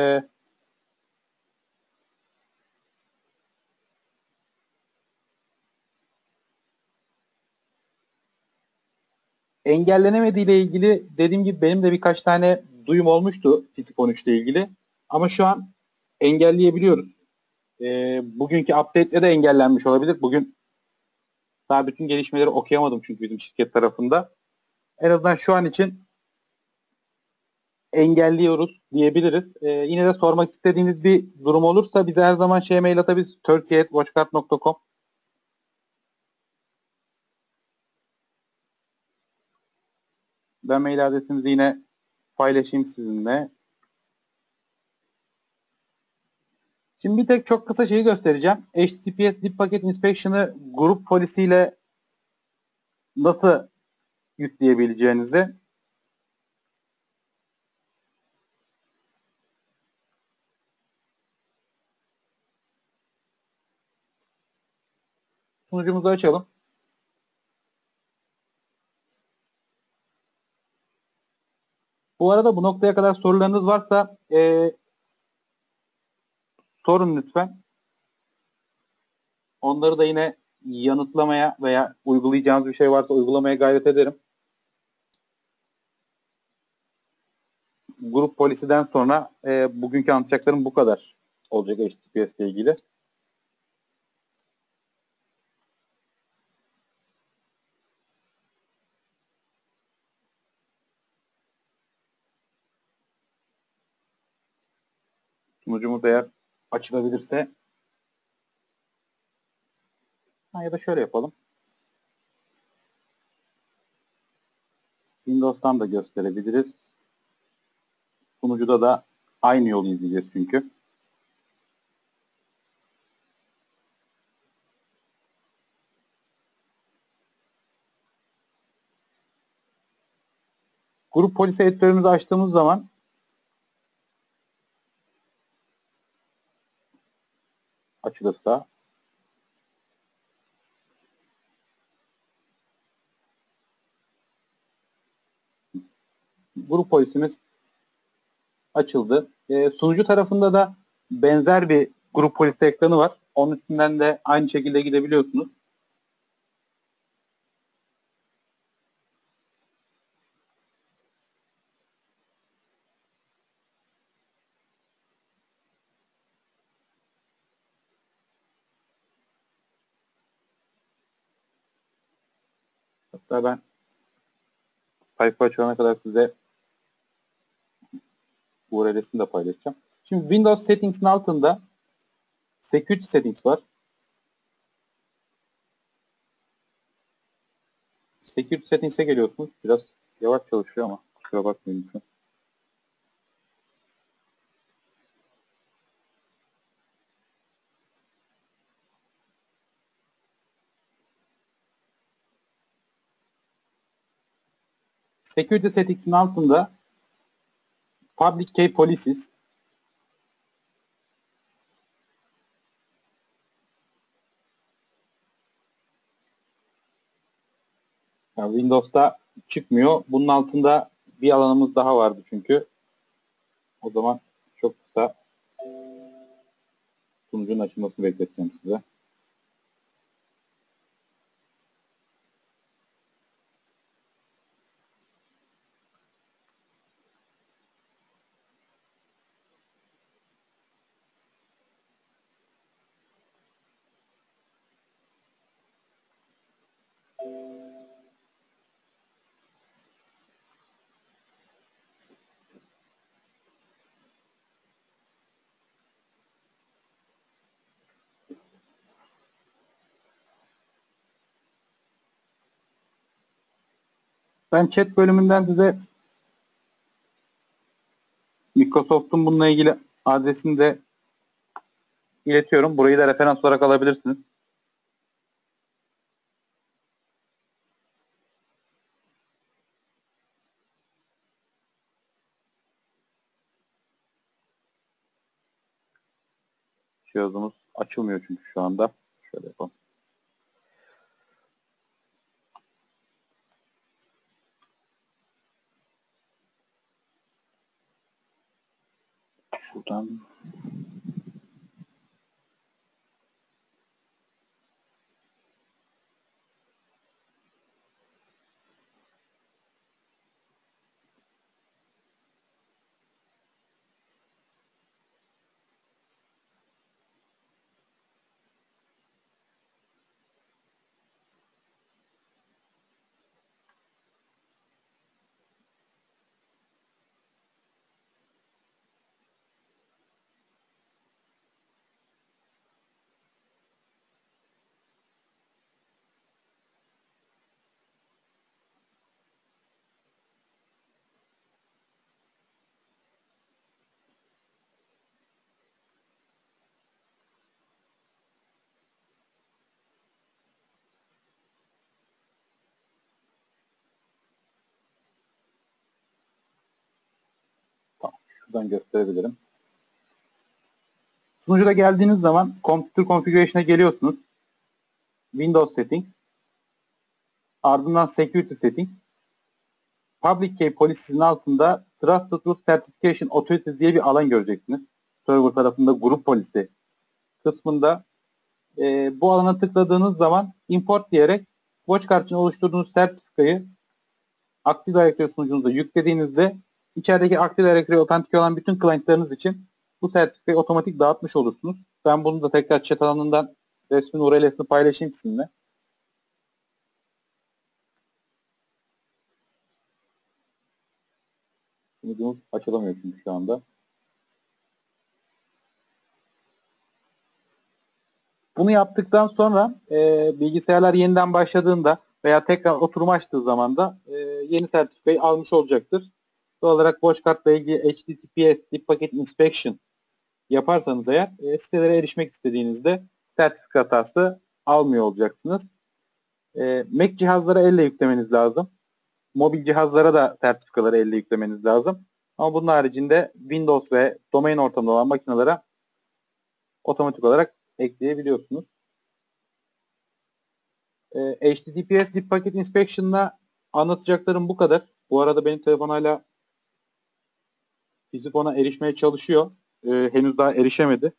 Engellenemediği ile ilgili dediğim gibi benim de birkaç tane duyum olmuştu Fisik 13 ile ilgili. Ama şu an engelleyebiliyoruz. Bugünkü update'le de engellenmiş olabilir. Bugün daha bütün gelişmeleri okuyamadım çünkü bizim şirket tarafında. En azından şu an için engelliyoruz diyebiliriz. Yine de sormak istediğiniz bir durum olursa bize her zaman mail atabilirsiniz. turkey@watchguard.com. Ben mail adresimizi yine paylaşayım sizinle. Şimdi bir tek çok kısa şeyi göstereceğim. HTTPS Deep Packet Inspection'ı grup polisiyle nasıl yükleyebileceğinizi. Sunucumuzu açalım. Bu arada bu noktaya kadar sorularınız varsa sorun lütfen. Onları da yine yanıtlamaya veya uygulayacağınız bir şey varsa uygulamaya gayret ederim. Grup polisiden sonra bugünkü anlatacaklarım bu kadar olacak HTTPS ile ilgili. Sunucumuz eğer açılabilirse ya da şöyle yapalım. Windows'tan da gösterebiliriz. Sunucuda da aynı yolu izleyeceğiz çünkü. Grup polisi editörümüzü açtığımız zaman açılırsa grup polisimiz açıldı. Sunucu tarafında da benzer bir grup polisi ekranı var. Onun üstünden de aynı şekilde gidebiliyorsunuz. Hatta ben sayfa açana kadar size URL'sini de paylaşacağım. Şimdi Windows Settings'in altında Security Settings var. Security Settings'e geliyorsunuz. Biraz yavaş çalışıyor ama kusura bakmayın lütfen. Security Settings'in altında Public Key Policies, yani Windows'ta çıkmıyor. Bunun altında bir alanımız daha vardı çünkü. O zaman çok kısa sunucunun açılmasını bekleteceğim size. Ben chat bölümünden size Microsoft'un bununla ilgili adresini de iletiyorum. Burayı da referans olarak alabilirsiniz. Cihazımız açılmıyor çünkü şu anda. Şöyle yapalım. Şuradan şuradan gösterebilirim. Sunucuda geldiğiniz zaman Computer Configuration'a geliyorsunuz. Windows Settings, ardından Security Settings, Public Key Policies'in altında Trusted Root Certification Authorities diye bir alan göreceksiniz. Server tarafında grup polisi kısmında bu alana tıkladığınız zaman import diyerek WatchGuard için oluşturduğunuz sertifikayı Active Directory sunucunuza yüklediğinizde içerideki Active Directory otantik olan bütün client'larınız için bu sertifikayı otomatik dağıtmış olursunuz. Ben bunu da tekrar chat alanından resmin URL'sini paylaşayım sizinle. Sunucumuz açılamıyor çünkü şu anda. Bunu yaptıktan sonra bilgisayarlar yeniden başladığında veya tekrar oturum açtığı zaman da yeni sertifikayı almış olacaktır. Doğal olarak WatchGuard'la ilgili HTTPS Deep Packet Inspection yaparsanız eğer sitelere erişmek istediğinizde sertifika hatası almıyor olacaksınız. Mac cihazlara elle yüklemeniz lazım. Mobil cihazlara da sertifikaları elle yüklemeniz lazım. Ama bunun haricinde Windows ve domain ortamında olan makinelere otomatik olarak ekleyebiliyorsunuz. HTTPS Deep Packet Inspection'la anlatacaklarım bu kadar. Bu arada benim telefon hala fizik ona erişmeye çalışıyor. Henüz daha erişemedi.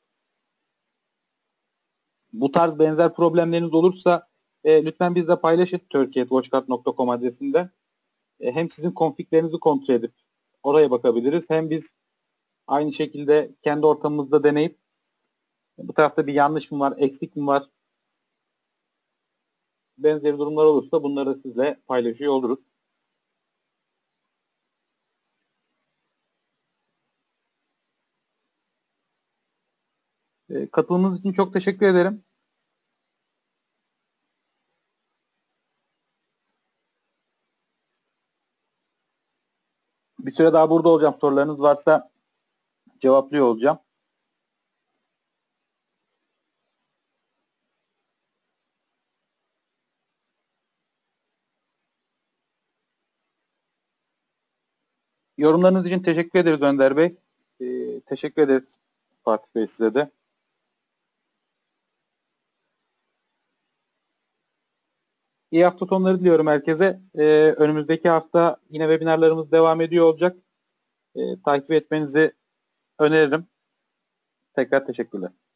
Bu tarz benzer problemleriniz olursa lütfen bizle paylaşın turkey@watchguard.com adresinde. Hem sizin konfiglerinizi kontrol edip oraya bakabiliriz. Hem biz aynı şekilde kendi ortamımızda deneyip bu tarafta bir yanlış mı var, eksik mi var benzeri durumlar olursa bunları da sizle paylaşıyor oluruz. Katılımınız için çok teşekkür ederim. Bir süre daha burada olacağım. Sorularınız varsa cevaplıyor olacağım. Yorumlarınız için teşekkür ederiz Önder Bey. Teşekkür ederiz Fatih Bey size de. İyi hafta sonları diliyorum herkese. Önümüzdeki hafta yine webinarlarımız devam ediyor olacak. Takip etmenizi öneririm. Tekrar teşekkürler.